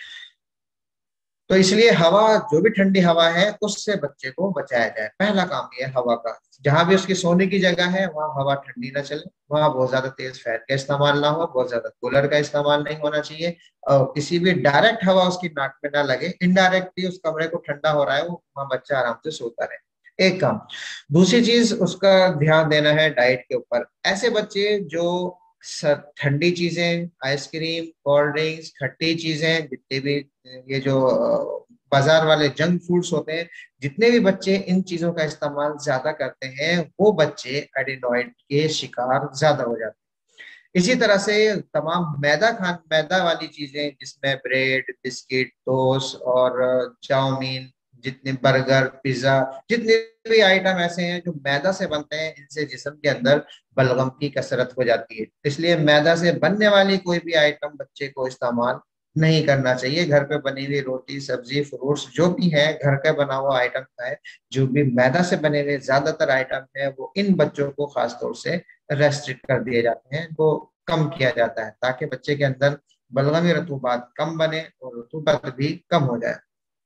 तो इसलिए हवा, जो भी ठंडी हवा है उससे बच्चे को बचाया जाए। पहला काम ये है हवा का। जहां भी उसकी सोने की जगह है वहां हवा ठंडी ना चले, वहां बहुत ज्यादा तेज फैन का इस्तेमाल ना हो, बहुत ज्यादा कूलर का इस्तेमाल नहीं होना चाहिए, और किसी भी डायरेक्ट हवा उसकी नाक में ना लगे, इनडायरेक्टली उस कमरे को ठंडा हो रहा है वो वहां बच्चा आराम से सोता रहे। एक काम। दूसरी चीज उसका ध्यान देना है डाइट के ऊपर। ऐसे बच्चे जो स- ठंडी चीजें, आइसक्रीम, कोल्ड ड्रिंक्स, खट्टी चीजें, जितने भी ये जो अ, बाजार वाले जंक फूड्स होते हैं, जितने भी बच्चे इन चीजों का इस्तेमाल ज्यादा करते हैं वो बच्चे एडिनॉइड के शिकार ज्यादा हो जाते हैं। इसी तरह से तमाम मैदा खान मैदा वाली चीजें, जिसमें ब्रेड, बिस्किट, टोस्ट और अ, चाउमीन, जितने बर्गर, पिज्जा, जितने भी आइटम ऐसे हैं जो मैदा से बनते हैं, इनसे जिस्म के अंदर बलगम की कसरत हो जाती है। इसलिए मैदा से बनने वाली कोई भी आइटम बच्चे को इस्तेमाल नहीं करना चाहिए। घर पे बनी हुई रोटी, सब्जी, फ्रूट्स जो भी है घर का बना हुआ आइटम है। जो भी मैदा से बने हुए ज्यादातर आइटम है वो इन बच्चों को खासतौर से रेस्ट्रिक्ट कर दिए जाते हैं, वो कम किया जाता है, ताकि बच्चे के अंदर बलगमी रतूबात कम बने और रतूबत भी कम हो जाए।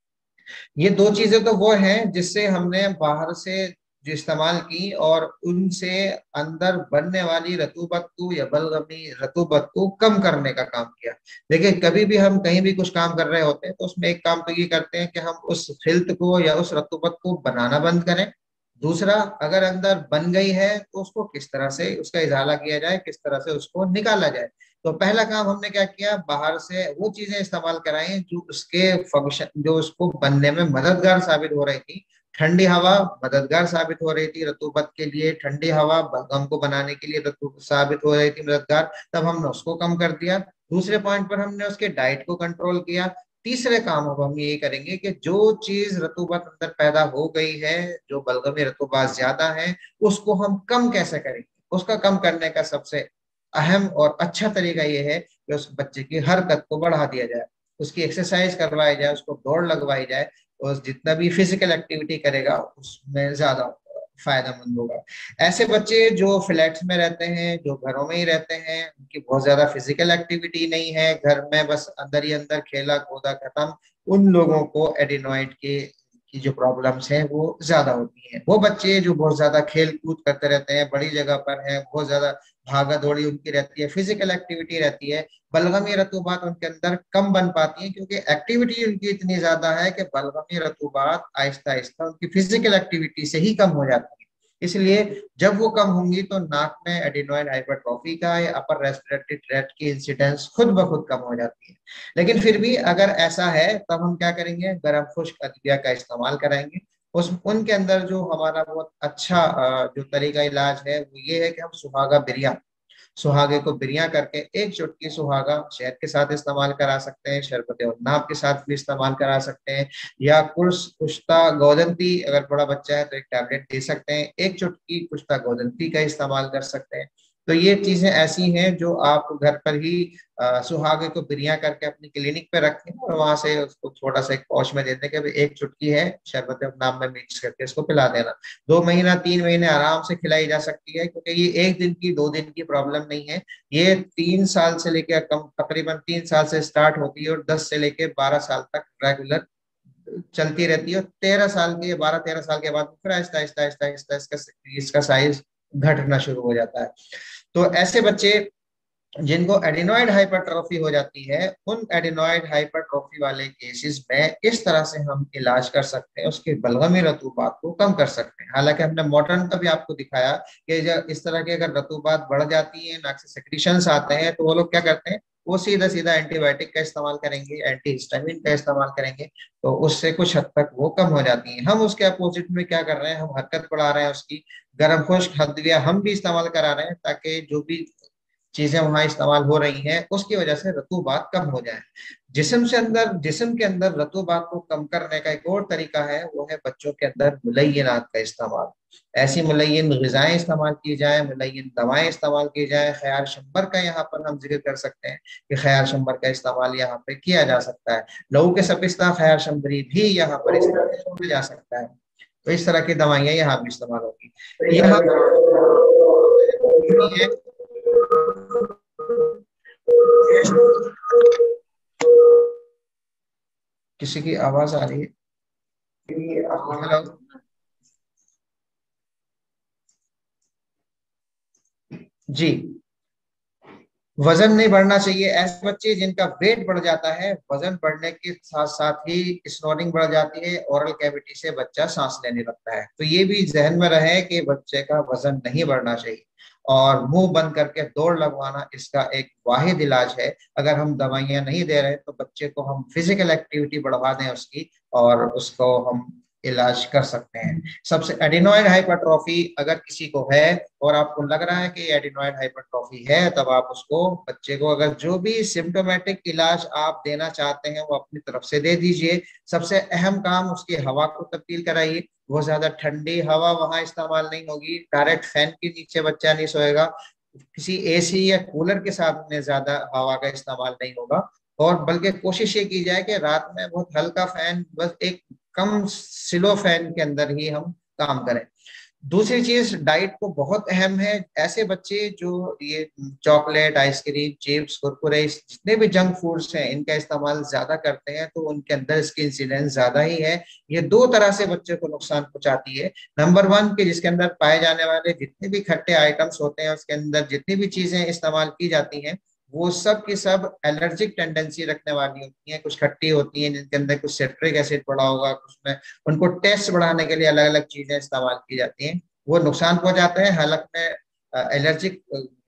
ये दो चीजें तो वो हैं जिससे हमने बाहर से जो इस्तेमाल की, और उनसे अंदर बनने वाली रतूबत को या बलगमी रतूबत को कम करने का काम किया। देखिए, कभी भी हम कहीं भी कुछ काम कर रहे होते हैं तो उसमें एक काम तो ये करते हैं कि हम उस फिल्त को या उस रतूबत को बनाना बंद करें। दूसरा, अगर अंदर बन गई है तो उसको किस तरह से उसका इजाला किया जाए, किस तरह से उसको निकाला जाए। तो पहला काम हमने क्या किया, बाहर से वो चीजें इस्तेमाल कराई जो उसके फंक्शन, जो उसको बनने में मददगार साबित हो रही थी। ठंडी हवा मददगार साबित हो रही थी रतूबत के लिए, ठंडी हवा बलगम को बनाने के लिए रतू साबित हो रही थी मददगार, तब हमने उसको कम कर दिया। दूसरे पॉइंट पर हमने उसके डाइट को कंट्रोल किया। तीसरे काम अब हम ये करेंगे कि जो चीज रतूबत अंदर पैदा हो गई है, जो बलगमी रतूबात ज्यादा है, उसको हम कम कैसे करेंगे। उसका कम करने का सबसे अहम और अच्छा तरीका यह है कि उस बच्चे की हरकत को बढ़ा दिया जाए, उसकी एक्सरसाइज करवाई जाए, उसको दौड़ लगवाई जाए, और जितना भी फिजिकल एक्टिविटी करेगा उसमें ज्यादा फायदेमंद होगा। ऐसे बच्चे जो फ्लैट्स में रहते हैं, जो घरों में ही रहते हैं, उनकी बहुत ज्यादा फिजिकल एक्टिविटी नहीं है, घर में बस अंदर ही अंदर खेला कूदा खत्म, उन लोगों को एडिनॉइड के की जो प्रॉब्लम्स हैं वो ज्यादा होती हैं। वो बच्चे जो बहुत ज्यादा खेल कूद करते रहते हैं, बड़ी जगह पर हैं, बहुत ज्यादा भागा दौड़ी उनकी रहती है, फिजिकल एक्टिविटी रहती है, बलगमी रतूबात उनके अंदर कम बन पाती है, क्योंकि एक्टिविटी उनकी इतनी ज्यादा है कि बलगमी रतूबात आहिस्ता आहिस्ता उनकी फिजिकल एक्टिविटी से ही कम हो जाती है। इसलिए जब वो कम होंगी तो नाक में एडिनोइड हाइपरट्रॉफी का या अपर रेस्पिरेटरी ट्रैक्ट की इंसिडेंस खुद ब खुद कम हो जाती है। लेकिन फिर भी अगर ऐसा है तब हम क्या करेंगे, गर्म खुश्क अदविया का इस्तेमाल कराएंगे। उस उनके अंदर जो हमारा बहुत अच्छा अ, जो तरीका इलाज है वो ये है कि हम सुहागा बिरिया, सुहागे को बिरिया करके एक चुटकी सुहागा शहद के साथ इस्तेमाल करा सकते हैं, शरबत नाब के साथ भी इस्तेमाल करा सकते हैं, या कुर्स कुश्ता गोदंती, अगर बड़ा बच्चा है तो एक टैबलेट दे सकते हैं, एक चुटकी कुश्ता गोदंती का इस्तेमाल कर सकते हैं। तो ये चीजें ऐसी हैं जो आप घर पर ही अ, सुहागे को बिरिया करके अपनी क्लिनिक पे रखें, और वहां से उसको थोड़ा सा एक पौच में दे दें कि भाई एक चुटकी है, शरबत नाम में मिक्स करके इसको पिला देना। दो महीना तीन महीने आराम से खिलाई जा सकती है, क्योंकि ये एक दिन की दो दिन की प्रॉब्लम नहीं है। ये तीन साल से लेकर कम, तकरीबन तीन साल से स्टार्ट होती है और दस से लेकर बारह साल तक रेगुलर चलती रहती है। और तेरह साल के, बारह तेरह साल के बाद फिर आहिस्ता आहिस्ता आहिस्ता आहिस्ता इसका इसका साइज घटना शुरू हो जाता है। तो ऐसे बच्चे जिनको एडिनॉइड हाइपरट्रॉफी हो जाती है, उन एडिनॉइड हाइपरट्रॉफी वाले केसेस में इस तरह से हम इलाज कर सकते हैं, उसके बलगमी रतूबात को कम कर सकते हैं। हालांकि हमने मॉडर्न का भी आपको दिखाया कि जब इस तरह की अगर रतूबात बढ़ जाती है, नाक से सेक्रीशंस आते हैं, तो वो लोग क्या करते हैं, वो सीधा सीधा एंटीबायोटिक का इस्तेमाल करेंगे, एंटी हिस्टामिन का इस्तेमाल करेंगे, तो उससे कुछ हद तक वो कम हो जाती है। हम उसके अपोजिट में क्या कर रहे हैं, हम हरकत बढ़ा रहे हैं उसकी, गर्म खुश्क हदविया हम भी इस्तेमाल करा रहे हैं, ताकि जो भी चीजें वहां इस्तेमाल हो रही हैं उसकी वजह से रतूबात कम हो जाए। जिस्म से अंदर जिस्म के अंदर रतूबात को कम करने का एक और तरीका है, वो है बच्चों के अंदर मुलय्यनात का इस्तेमाल। ऐसी मुलय्यन ग़िज़ाएं इस्तेमाल की जाए, मुलय्यन दवाएं इस्तेमाल की जाए। ख़यार शंबर का यहाँ पर हम जिक्र कर सकते हैं कि ख़यार शंबर का इस्तेमाल यहाँ पे किया जा सकता है। लहू के सपिस्ता ख़यार शंबरी भी यहाँ पर इस्तेमाल किया जा सकता है। तो इस तरह की दवाइयां यहाँ भी इस्तेमाल होगी। यहाँ है किसी की आवाज आ रही है? हेलो, जी। वजन नहीं बढ़ना चाहिए। ऐसे बच्चे जिनका वेट बढ़ जाता है, वजन बढ़ने के साथ साथ ही स्नोरिंग बढ़ जाती है, ओरल कैविटी से बच्चा सांस लेने लगता है। तो ये भी जहन में रहे कि बच्चे का वजन नहीं बढ़ना चाहिए। और मुंह बंद करके दौड़ लगवाना इसका एक वाहिद इलाज है। अगर हम दवाइयां नहीं दे रहे तो बच्चे को हम फिजिकल एक्टिविटी बढ़वा दें उसकी, और उसको हम इलाज कर सकते हैं। सबसे एडिनोइड हाइपरट्रॉफी अगर किसी को है और आपको लग रहा है कि एडिनोइड हाइपरट्रॉफी है, तब आप उसको, बच्चे को, अगर जो भी सिम्टोमेटिक इलाज आप देना चाहते हैं वो अपनी तरफ से दे दीजिए। सबसे अहम काम, उसकी हवा को तब्दील कराइए। बहुत ज्यादा ठंडी हवा वहां इस्तेमाल नहीं होगी। डायरेक्ट फैन के नीचे बच्चा नहीं सोएगा। किसी एसी या कूलर के साथ में ज्यादा हवा का इस्तेमाल नहीं होगा। और बल्कि कोशिश ये की जाए कि रात में बहुत हल्का फैन, बस एक कम स्लो फैन के अंदर ही हम काम करें। दूसरी चीज, डाइट को बहुत अहम है। ऐसे बच्चे जो ये चॉकलेट, आइसक्रीम, चिप्स, कुरकुरे, जितने भी जंक फूड्स हैं, इनका इस्तेमाल ज्यादा करते हैं तो उनके अंदर इसकी इंसिडेंस ज्यादा ही है। ये दो तरह से बच्चे को नुकसान पहुंचाती है। नंबर वन, कि जिसके अंदर पाए जाने वाले जितने भी खट्टे आइटम्स होते हैं, उसके अंदर जितनी भी चीजें इस्तेमाल की जाती हैं, वो सब की सब एलर्जिक टेंडेंसी रखने वाली होती हैं। कुछ खट्टी होती हैं जिनके अंदर कुछ सिट्रिक एसिड पड़ा होगा, कुछ में उनको टेस्ट बढ़ाने के लिए अलग अलग चीजें इस्तेमाल की जाती हैं, वो नुकसान पहुंचाते हैं। हालत में एलर्जिक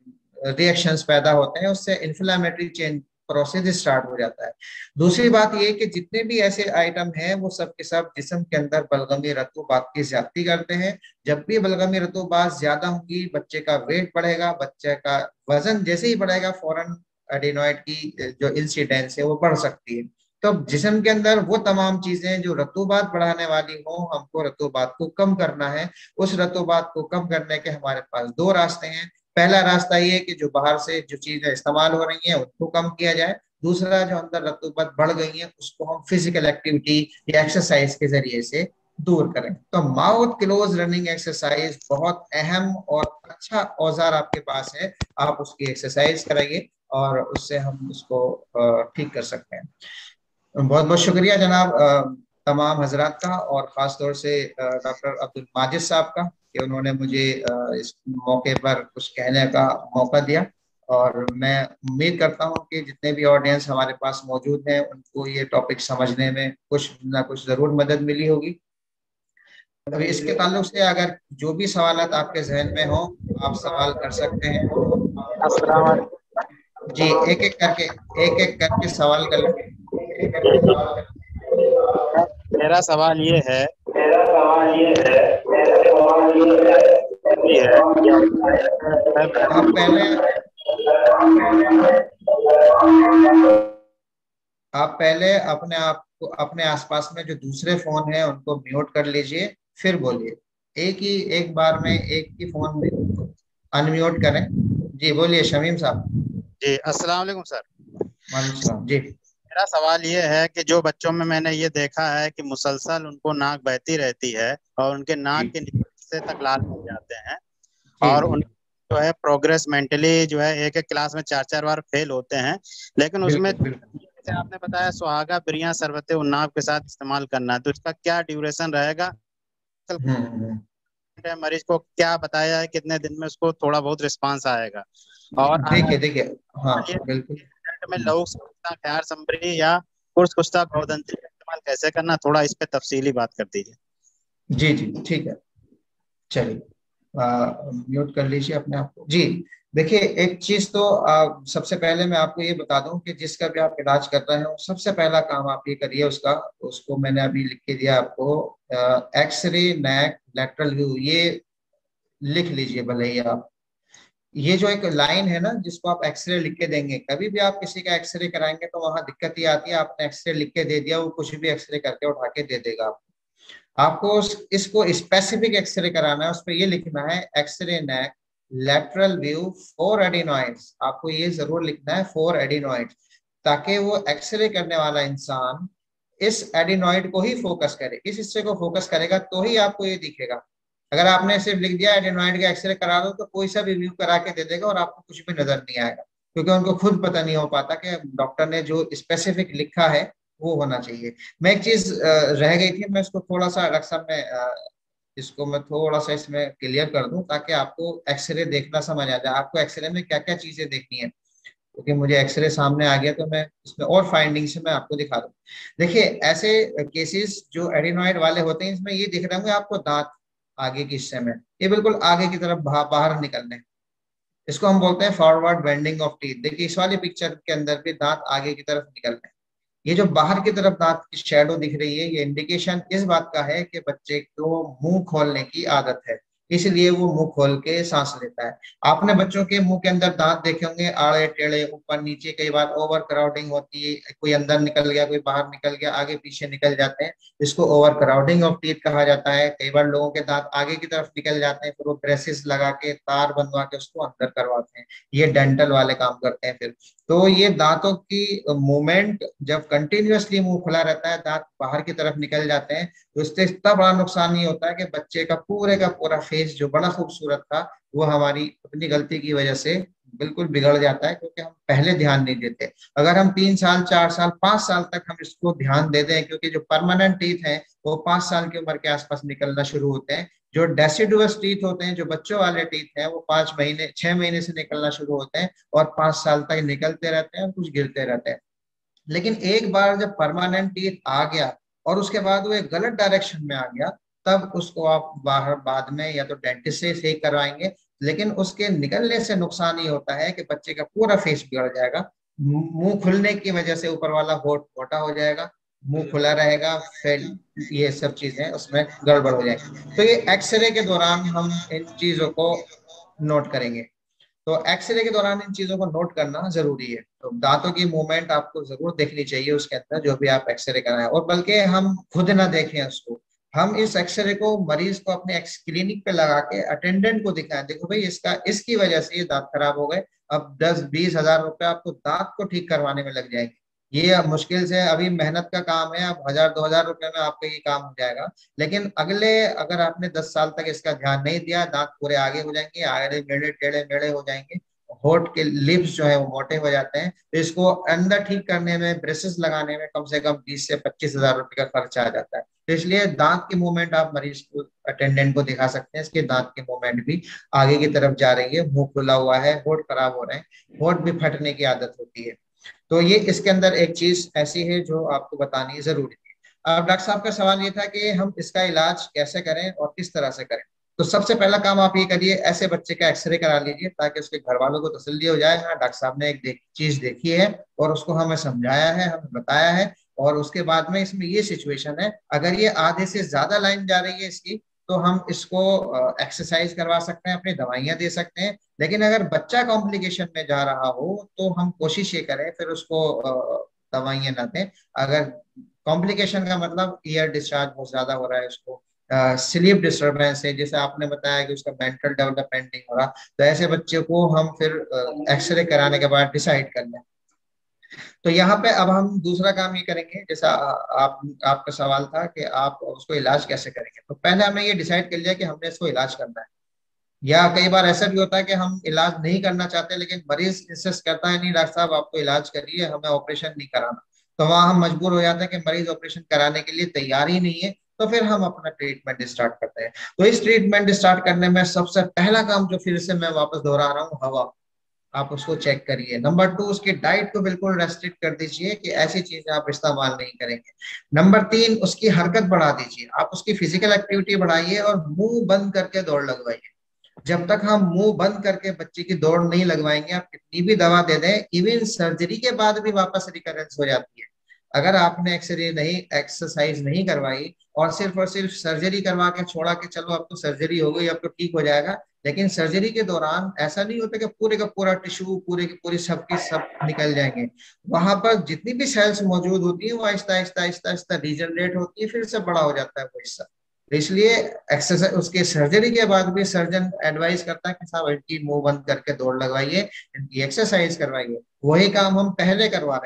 रिएक्शंस पैदा होते हैं, उससे इन्फ्लेमेटरी चेंज प्रोसेस स्टार्ट हो जाता है। दूसरी बात ये कि जितने भी ऐसे आइटम हैं वो सब के सब जिस्म के अंदर बलगमी रतूबात की ज्यादती करते हैं। जब भी बलगमी रतूबात ज्यादा होगी, बच्चे का वेट बढ़ेगा, बच्चे का वजन जैसे ही बढ़ेगा, फौरन एडिनोइड की जो इंसिडेंस है वो बढ़ सकती है। तो जिस्म के अंदर वो तमाम चीजें जो रतूबात बढ़ाने वाली हो, हमको रतूबात को कम करना है। उस रतूबात को कम करने के हमारे पास दो रास्ते हैं। पहला रास्ता ये है कि जो बाहर से जो चीजें इस्तेमाल हो रही हैं उनको कम किया जाए। दूसरा, जो अंदर रतूबत बढ़ गई है उसको हम फिजिकल एक्टिविटी या एक्सरसाइज के जरिए से दूर करें। तो माउथ क्लोज रनिंग एक्सरसाइज बहुत अहम और अच्छा औजार आपके पास है। आप उसकी एक्सरसाइज कराइए और उससे हम उसको ठीक कर सकते हैं। बहुत बहुत शुक्रिया जनाब तमाम हजरात का, और ख़ास तौर से डॉक्टर अब्दुल माजिद साहब का, कि उन्होंने मुझे इस मौके पर कुछ कहने का मौका दिया। और मैं उम्मीद करता हूं कि जितने भी ऑडियंस हमारे पास मौजूद हैं उनको ये टॉपिक समझने में कुछ ना कुछ ज़रूर मदद मिली होगी। अभी इसके ताल्लुक से अगर जो भी सवालात आपके जहन में हो, आप सवाल कर सकते हैं। अस्सलाम वालेकुम। जी, एक एक करके एक एक करके सवाल कर लें। मेरा सवाल ये है मेरा सवाल ये है मेरा सवाल ये है ये है कि आप पहले आप पहले अपने आप को, अपने आसपास में जो दूसरे फोन हैं उनको म्यूट कर लीजिए, फिर बोलिए। एक ही एक बार में एक ही फोन में अनम्यूट करें। जी बोलिए शमीम साहब। जी, अस्सलाम वालेकुम सर। वालेकुम सलाम जी। मेरा सवाल ये है कि जो बच्चों में मैंने ये देखा है कि मुसलसल उनको नाक बहती रहती है और उनके नाक के नीचे तक लाल हो जाते हैं, और उन जो है प्रोग्रेस मेंटली जो है एक एक क्लास में चार चार बार फेल होते हैं। लेकिन उसमें बिल्कुल बिल्कुल। जैसे आपने बताया सुहागा बिरियां शरबत उन्नाव के साथ इस्तेमाल करना है, तो इसका क्या ड्यूरेशन रहेगा? हम्म मरीज को क्या बताया है कितने दिन में उसको थोड़ा बहुत रिस्पांस आएगा? और देखिए देखिए, हाँ ये बिल्कुल। में लघु कुश्ता ख्यार संबरी या कुर्स कुश्ता घोदंती का इस्तेमाल कैसे करना, थोड़ा इस पे तफसीली बात कर दीजिए। जी जी ठीक है, चलिए म्यूट कर लीजिए अपने आप को। जी देखिए, एक चीज तो आ, सबसे पहले मैं आपको ये बता दूं कि जिसका भी आप इलाज कर रहे हो, सबसे पहला काम आप ये करिए, उसका उसको मैंने अभी लिख के दिया आपको, एक्सरे नेक लेटरल व्यू, ये लिख लीजिए भले ही आप। ये जो एक लाइन है ना जिसको आप एक्सरे लिख के देंगे, कभी भी आप किसी का एक्सरे कराएंगे तो वहां दिक्कत ये आती है, आपने एक्सरे लिख के दे दिया, वो कुछ भी एक्सरे करके उठा के दे देगा आपको। आपको उस, इसको स्पेसिफिक एक्सरे कराना है, उस पर ये लिखना है X-ray neck lateral view for adenoids. आपको ये जरूर लिखना है फोर एडिनॉइड्स, ताकि वो एक्सरे करने वाला इंसान इस एडिनॉइड को ही फोकस करे, इस हिस्से को फोकस करेगा तो ही आपको ये दिखेगा। अगर आपने सिर्फ लिख दिया एडिनॉइड का एक्सरे करा दो तो कोई सा भी व्यू करा के दे देगा और आपको कुछ भी नजर नहीं आएगा, क्योंकि उनको खुद पता नहीं हो पाता कि डॉक्टर ने जो स्पेसिफिक लिखा है वो होना चाहिए। मैं एक चीज रह गई थी, मैं इसको थोड़ा सा डॉक्टर साहब में इसको मैं थोड़ा सा इसमें क्लियर कर दूं ताकि आपको एक्सरे देखना समझ आ जाए, आपको एक्सरे में क्या क्या चीजें देखनी है, क्योंकि मुझे एक्सरे सामने आ गया तो मैं इसमें और फाइंडिंग से मैं आपको दिखा दूं। देखिए ऐसे केसेस जो एडिनॉइड वाले होते हैं इसमें ये दिख रहे होंगे आपको दांत आगे के हिस्से में, ये बिल्कुल आगे की तरफ बाहर निकलने, इसको हम बोलते हैं फॉरवर्ड बेंडिंग ऑफ टीथ। देखिए इस वाले पिक्चर के अंदर भी दांत आगे की तरफ निकल रहे हैं, ये जो बाहर की तरफ दांत की शैडो दिख रही है ये इंडिकेशन इस बात का है कि बच्चे को मुंह खोलने की आदत है, इसलिए वो मुंह खोल के सांस लेता है। आपने बच्चों के मुंह के अंदर दांत देखे होंगे आड़े टेढ़े ऊपर नीचे, कई बार ओवर क्राउडिंग होती है, कोई अंदर निकल गया कोई बाहर निकल गया, आगे पीछे निकल जाते हैं, इसको ओवर क्राउडिंग ऑफ टीथ कहा जाता है। कई बार लोगों के दांत आगे की तरफ निकल जाते हैं, फिर वो ब्रेसेस लगा के तार बनवा के उसको अंदर करवाते हैं, ये डेंटल वाले काम करते हैं। फिर तो ये दांतों की मूवमेंट जब कंटिन्यूअसली मुंह खुला रहता है, दांत बाहर की तरफ निकल जाते हैं, तो इससे इतना बड़ा नुकसान ये होता है कि बच्चे का पूरे का पूरा फेस जो बड़ा खूबसूरत था वो हमारी अपनी गलती की वजह से बिल्कुल बिगड़ जाता है, क्योंकि हम पहले ध्यान नहीं देते। अगर हम तीन साल चार साल पांच साल तक हम इसको ध्यान दे दें, क्योंकि जो परमानेंट टीथ हैं वो पांच साल की उम्र के आसपास निकलना शुरू होते हैं, जो डेसिडुअस टीथ होते हैं जो बच्चों वाले टीथ हैं वो पांच महीने छह महीने से निकलना शुरू होते हैं और पांच साल तक निकलते रहते हैं और कुछ गिरते रहते हैं। लेकिन एक बार जब परमानेंट टीथ आ गया और उसके बाद वो एक गलत डायरेक्शन में आ गया, तब उसको आप बाहर बाद में या तो डेंटिस्ट से सही करवाएंगे, लेकिन उसके निकलने से नुकसान ये होता है कि बच्चे का पूरा फेस बिगड़ जाएगा। मुंह खुलने की वजह से ऊपर वाला होठ मोटा हो जाएगा, मुंह खुला रहेगा, फिर ये सब चीजें उसमें गड़बड़ हो जाएगी। तो ये एक्सरे के दौरान हम इन चीजों को नोट करेंगे। तो एक्सरे के दौरान इन चीजों को नोट करना जरूरी है। तो दांतों की मूवमेंट आपको जरूर देखनी चाहिए उसके अंदर जो भी आप एक्सरे कराएं, और बल्कि हम खुद ना देखें उसको, हम इस एक्सरे को मरीज को अपने क्लिनिक पे लगा के अटेंडेंट को दिखाएं, देखो भाई इसका इसकी वजह से ये दांत खराब हो गए, अब दस बीस हजार रुपए आपको दांत को ठीक करवाने में लग जाएंगे। ये अब मुश्किल से अभी मेहनत का काम है, अब हजार दो हजार रुपए में आपका ये काम हो जाएगा, लेकिन अगले अगर आपने दस साल तक इसका ध्यान नहीं दिया, दांत पूरे आगे हो जाएंगे, आड़े मेढ़े टेढ़े मेढ़े हो जाएंगे, होठ के लिप्स जो है वो मोटे हो जाते हैं, तो इसको अंदर ठीक करने में ब्रेसेस लगाने में कम से कम बीस से पच्चीस हजार रुपए का खर्चा आ जाता है। तो इसलिए दांत की मूवमेंट आप मरीज को अटेंडेंट को दिखा सकते हैं, इसके दांत की मूवमेंट भी आगे की तरफ जा रही है, मुंह खुला हुआ है, होठ खराब हो रहे हैं, होठ भी फटने की आदत होती है। तो ये इसके अंदर एक चीज ऐसी है जो आपको बतानी जरूरी है। अब डॉक्टर साहब का सवाल ये था कि हम इसका इलाज कैसे करें और किस तरह से करें। तो सबसे पहला काम आप ये करिए, ऐसे बच्चे का एक्सरे करा लीजिए ताकि उसके घर वालों को तसल्ली हो जाए, हाँ डॉक्टर साहब ने एक देख, चीज देखी है और उसको हमें समझाया है, हमें बताया है, और उसके बाद में इसमें ये सिचुएशन है, अगर ये आधे से ज्यादा लाइन जा रही है इसकी तो हम इसको एक्सरसाइज करवा सकते हैं, अपनी दवाइयां दे सकते हैं। लेकिन अगर बच्चा कॉम्प्लिकेशन में जा रहा हो तो हम कोशिश ये करें फिर उसको दवाइयां ना दें। अगर कॉम्प्लिकेशन का मतलब ईयर डिस्चार्ज बहुत ज्यादा हो रहा है, उसको स्लीप uh, डिस्टर्बेंस है, जैसे आपने बताया कि उसका मेंटल डेवलपमेंट नहीं हो रहा, तो ऐसे बच्चे को हम फिर एक्सरे uh, कराने के बाद डिसाइड कर लें। तो यहाँ पे अब हम दूसरा काम ये करेंगे, जैसा आप आपका सवाल था कि आप उसको इलाज कैसे करेंगे, तो पहले हमें ये डिसाइड कर लिया कि हमने इसको इलाज करना है। या कई बार ऐसा भी होता है कि हम इलाज नहीं करना चाहते लेकिन मरीज इंसिस्ट करता है नहीं डॉक्टर साहब आपको इलाज करिए, हमें ऑपरेशन नहीं कराना, तो वहां हम मजबूर हो जाते हैं कि मरीज ऑपरेशन कराने के लिए तैयार ही नहीं है, तो फिर हम अपना ट्रीटमेंट स्टार्ट करते हैं। तो इस ट्रीटमेंट स्टार्ट करने में सबसे पहला काम जो फिर से मैं वापस दोहरा रहा हूँ, हवा, आप उसको चेक करिए। नंबर टू, उसकी डाइट को बिल्कुल रेस्ट्रिक्ट कर दीजिए कि ऐसी चीजें आप इस्तेमाल नहीं करेंगे। नंबर तीन, उसकी हरकत बढ़ा दीजिए, आप उसकी फिजिकल एक्टिविटी बढ़ाइए और मुंह बंद करके दौड़ लगवाइए। जब तक हम मुंह बंद करके बच्चे की दौड़ नहीं लगवाएंगे, आप कितनी भी दवा दे दें, इवन सर्जरी के बाद भी वापस रिकरेंस हो जाती है। अगर आपने एक्सरे नहीं एक्सरसाइज नहीं करवाई और सिर्फ और सिर्फ सर्जरी करवा के छोड़ा कि चलो अब तो सर्जरी हो गई अब तो ठीक हो जाएगा, लेकिन सर्जरी के दौरान ऐसा नहीं होता कि पूरे का पूरा टिश्यू पूरे की पूरी सब की सब निकल जाएंगे। वहां पर जितनी भी सेल्स मौजूद होती है वो आहिस्ता आहिस्ता आहिस्ता आहिस्ता रीजनरेट होती है, फिर से बड़ा हो जाता है वो हिस्सा। तो इसलिए एक्सरसाइज उसके सर्जरी के बाद भी सर्जन एडवाइस करता है कि साहब इनकी मुंह बंद करके दौड़ लगवाइए, इनकी एक्सरसाइज करवाइए। वही काम हम पहले करवा रहे हैं।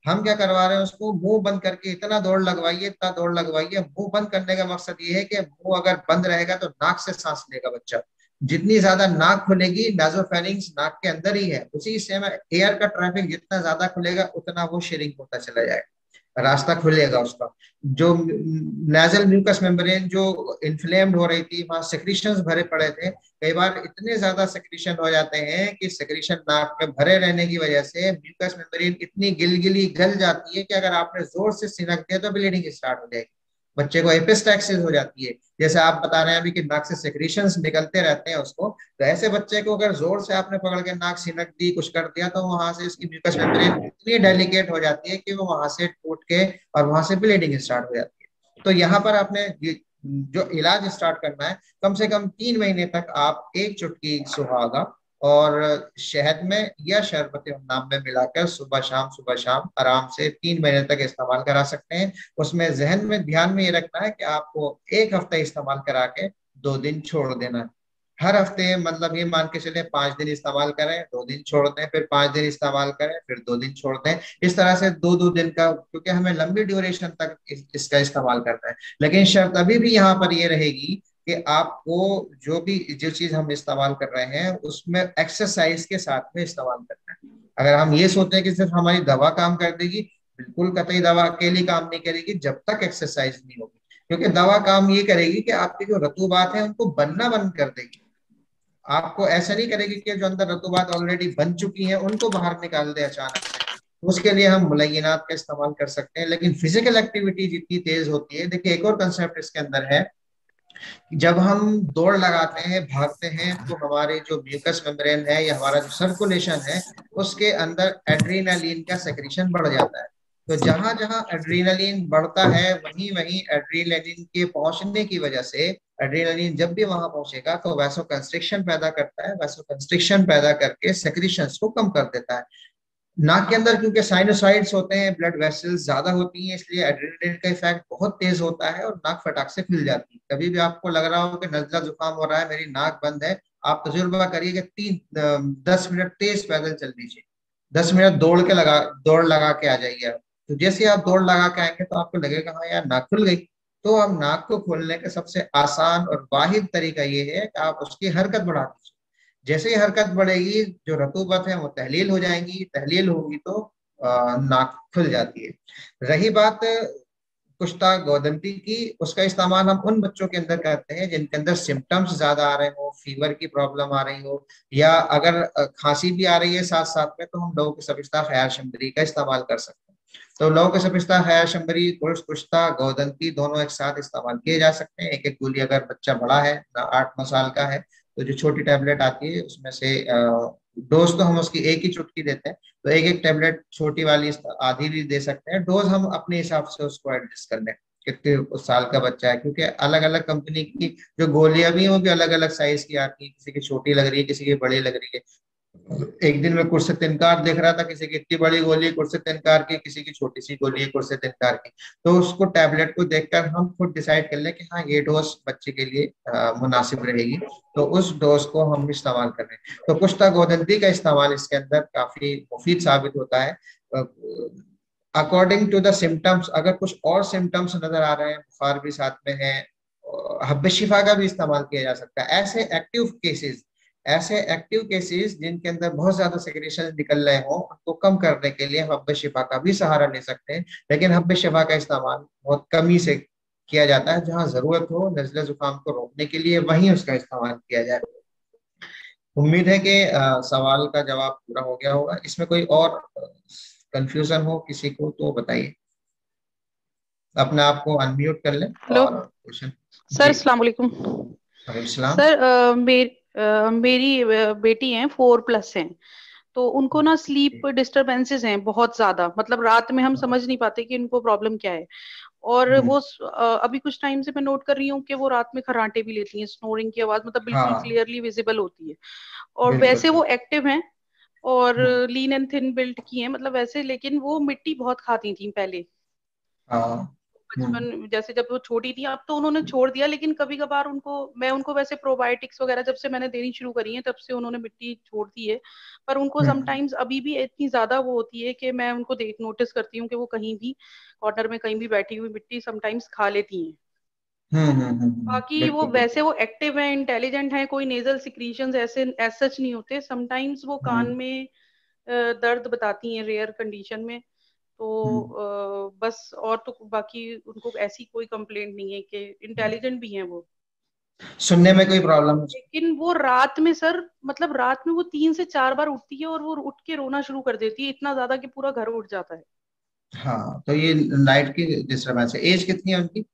हम क्या करवा रहे हैं उसको, मुंह बंद करके इतना दौड़ लगवाइए, इतना दौड़ लगवाइए। मुंह बंद करने का मकसद ये है कि मुंह अगर बंद रहेगा तो नाक से सांस लेगा बच्चा। जितनी ज्यादा नाक खुलेगी, नासोफेरिंक्स नाक के अंदर ही है, उसी से एयर का ट्रैफिक जितना ज्यादा खुलेगा उतना वो शेरिंग होता चला जाएगा, रास्ता खुलेगा उसका। जो नेजल म्यूकस मेम्ब्रेन जो इन्फ्लेम्ड हो रही थी, वहां सेक्रीशंस भरे पड़े थे, कई बार इतने ज्यादा सेक्रीशन हो जाते हैं कि सेक्रीशन नाक में भरे रहने की वजह से म्यूकस मेम्ब्रेन इतनी गिलगिली गल जाती है कि अगर आपने जोर से सिनक दिया तो ब्लीडिंग स्टार्ट हो जाएगी, बच्चे को एपिस्टैक्सिस हो जाती है। जैसे आप बता रहे हैं अभी कि नाक से सेक्रीशंस निकलते रहते हैं उसको, तो ऐसे बच्चे को अगर जोर से आपने पकड़ के नाक सिनक दी, कुछ कर दिया, तो वहां से इसकी म्यूकस मेम्ब्रेन इतनी डेलिकेट हो जाती है कि वो वहां से टूट के और वहां से ब्लीडिंग स्टार्ट हो जाती है। तो यहाँ पर आपने ये जो इलाज स्टार्ट करना है, कम से कम तीन महीने तक आप एक चुटकी सुहागा और शहद में या शरबत नाम में मिलाकर सुबह शाम सुबह शाम आराम से तीन महीने तक इस्तेमाल करा सकते हैं। उसमें जहन में ध्यान में ये रखना है कि आपको एक हफ्ते इस्तेमाल करा के दो दिन छोड़ देना है। हर हफ्ते मतलब ये मान के चले पांच दिन इस्तेमाल करें, दो दिन छोड़ दें, फिर पांच दिन इस्तेमाल करें, फिर दो दिन छोड़ दें। इस तरह से दो दो दिन का, क्योंकि हमें लंबी ड्यूरेशन तक इस, इसका इस्तेमाल करना है। लेकिन शर्त अभी भी यहाँ पर ये रहेगी कि आपको जो भी जो चीज हम इस्तेमाल कर रहे हैं उसमें एक्सरसाइज के साथ में इस्तेमाल करना है। अगर हम ये सोचते हैं कि सिर्फ हमारी दवा काम कर देगी, बिल्कुल कतई दवा अकेली काम नहीं करेगी जब तक एक्सरसाइज नहीं होगी। क्योंकि दवा काम ये करेगी कि आपकी जो रतूबात है उनको बनना बंद कर देगी, आपको ऐसा नहीं करेगी कि जो अंदर रतूबात ऑलरेडी बन चुकी है उनको बाहर निकाल दे अचानक से। उसके लिए हम मुलय्यनात का इस्तेमाल कर सकते हैं। लेकिन फिजिकल एक्टिविटी जितनी तेज होती है, देखिए एक और कंसेप्ट इसके अंदर है, जब हम दौड़ लगाते हैं, भागते हैं, तो हमारे जो म्यूकस मेम्ब्रेन है या हमारा जो सर्कुलेशन है उसके अंदर एड्रेनालिन का सेक्रेशन बढ़ जाता है। तो जहां जहां एड्रेनालिन बढ़ता है वहीं वहीं एड्रेनालिन के पहुंचने की वजह से, एड्रेनालिन जब भी वहां पहुंचेगा तो वैसो कंस्ट्रिक्शन पैदा करता है, वैसो कंस्ट्रिक्शन पैदा करके सेक्रेशंस को कम कर देता है। नाक के अंदर क्योंकि साइनोसाइड्स होते हैं, ब्लड वेसल्स ज्यादा होती हैं, इसलिए एड्रेनालिन का इफेक्ट बहुत तेज होता है और नाक फटाक से खुल जाती है। कभी भी आपको लग रहा हो कि नजला जुकाम हो रहा है, मेरी नाक बंद है, आप तजुर्बा करिए कि तीन दस मिनट तेज पैदल चल दीजिए, दस मिनट दौड़ के लगा दौड़ लगा के आ जाइए आप। तो जैसे आप दौड़ लगा के आएंगे तो आपको लगेगा हाँ यार नाक खुल गई। तो हम नाक को खोलने का सबसे आसान और वाहिद तरीका ये है कि आप उसकी हरकत बढ़ा दीजिए। जैसे ही हरकत बढ़ेगी जो रतूबत है वो तहलील हो जाएंगी, तहलील होगी तो आ, नाक खुल जाती है। रही बात कुश्ता गोदंती की, उसका इस्तेमाल हम उन बच्चों के अंदर करते हैं जिनके अंदर सिम्टम्स ज्यादा आ रहे हो, फीवर की प्रॉब्लम आ रही हो, या अगर खांसी भी आ रही है साथ साथ में, तो हम लोगों के सबिस्ता खयार शंबरी का इस्तेमाल कर सकते हैं। तो लोगों के सबिस्ता खयार शंबरी, कुश्ता गोदंती दोनों एक साथ इस्तेमाल किए जा सकते हैं। एक एक गोली अगर बच्चा बड़ा है, आठ नौ साल का है, तो जो छोटी टैबलेट आती है उसमें से डोज तो हम उसकी एक ही चुटकी देते हैं, तो एक एक टैबलेट छोटी वाली आधी भी दे सकते हैं। डोज हम अपने हिसाब से उसको एडजस्ट कर लें कितने उस साल का बच्चा है, क्योंकि अलग अलग कंपनी की जो गोलियां भी हैं वो भी अलग अलग साइज की आती है, किसी की छोटी लग रही है, किसी की बड़ी लग रही है। एक दिन में कुर्सेतिनकार देख रहा था, किसी की इतनी बड़ी गोली है कुर्सेतिनकार की, किसी की छोटी सी गोली है कुर्सेतिनकार की। तो उसको टैबलेट को देखकर हम खुद डिसाइड कर लें कि हाँ ये डोज बच्चे के लिए आ, मुनासिब रहेगी, तो उस डोज को हम इस्तेमाल कर रहे हैं। तो कुश्ता गोदंती का इस्तेमाल इसके अंदर काफी मुफीद साबित होता है अकॉर्डिंग टू द सिम्टम्स। अगर कुछ और सिम्टम्स नजर आ रहे हैं, बुखार भी साथ में है, हब्बे शिफा का भी इस्तेमाल किया जा सकता है। ऐसे एक्टिव केसेस ऐसे एक्टिव केसेस जिनके अंदर बहुत ज्यादा सेक्रेशन निकल रहे हो, उनको कम करने के लिए हम हब्बे शिफा का भी सहारा ले सकते हैं। लेकिन हब्बे शिफा का इस्तेमाल बहुत कमी से किया जाता है, जहां जरूरत हो नजला जुकाम को रोकने के लिए वहीं उसका इस्तेमाल किया जाए। उम्मीद है कि आ, सवाल का जवाब पूरा हो गया होगा। इसमें कोई और कंफ्यूजन हो किसी को तो बताइए, अपने आप को अनम्यूट कर लें हेलो और क्वेश्चन। सर, अस्सलाम वालेकुम। सर अ, मेर, अ, मेरी अ, बेटी है, फोर प्लस है, तो उनको ना स्लीप डिस्टरबेंसेस हैं बहुत ज्यादा, मतलब रात में हम समझ नहीं पाते कि इनको प्रॉब्लम क्या है। और वो अ, अभी कुछ टाइम से मैं नोट कर रही हूँ कि वो रात में खर्राटे भी लेती हैं, स्नोरिंग की आवाज मतलब बिल्कुल हाँ क्लियरली विजिबल होती है। और बिल्कुल वैसे वो बिल्कुल। एक्टिव हैं और हम्म, लीन एंड थिन बिल्ट की हैं, मतलब वैसे, लेकिन वो मिट्टी बहुत खाती थी पहले। हाँ बचपन जैसे जब वो छोटी थी, अब तो उन्होंने छोड़ दिया, लेकिन कभी कभार उनको मैं उनको वैसे प्रोबायोटिक्स वगैरह जब से मैंने देनी शुरू करी है तब से उन्होंने मिट्टी छोड़ दी है। पर उनको समटाइम्स अभी भी इतनी ज्यादा वो होती है कि मैं उनको देख नोटिस करती हूँ कि वो कहीं भी कॉर्नर में कहीं भी बैठी हुई मिट्टी समटाइम्स खा लेती हैं। हम्म हम्म हम्म बाकी वो बिल्कुल वैसे बिल्कुल। वो एक्टिव है, इंटेलिजेंट है, कोई नेजल सिक्रीशंस ऐसे एज सच नहीं होते। समटाइम्स वो कान हम्म में अ, दर्द बताती हैं रेयर कंडीशन में। तो हम्म अ, बस और तो बाकी उनको ऐसी कोई कंप्लेंट नहीं है कि इंटेलिजेंट भी हैं वो। सुनने में कोई प्रॉब्लम? लेकिन वो रात में सर, मतलब रात में वो तीन से चार बार उठती है और वो उठ के रोना शुरू कर देती है, इतना ज्यादा कि पूरा घर उठ जाता है। हाँ, तो ये नाइट की डिस्टर्बेंस है। एज कितनी है उनकी?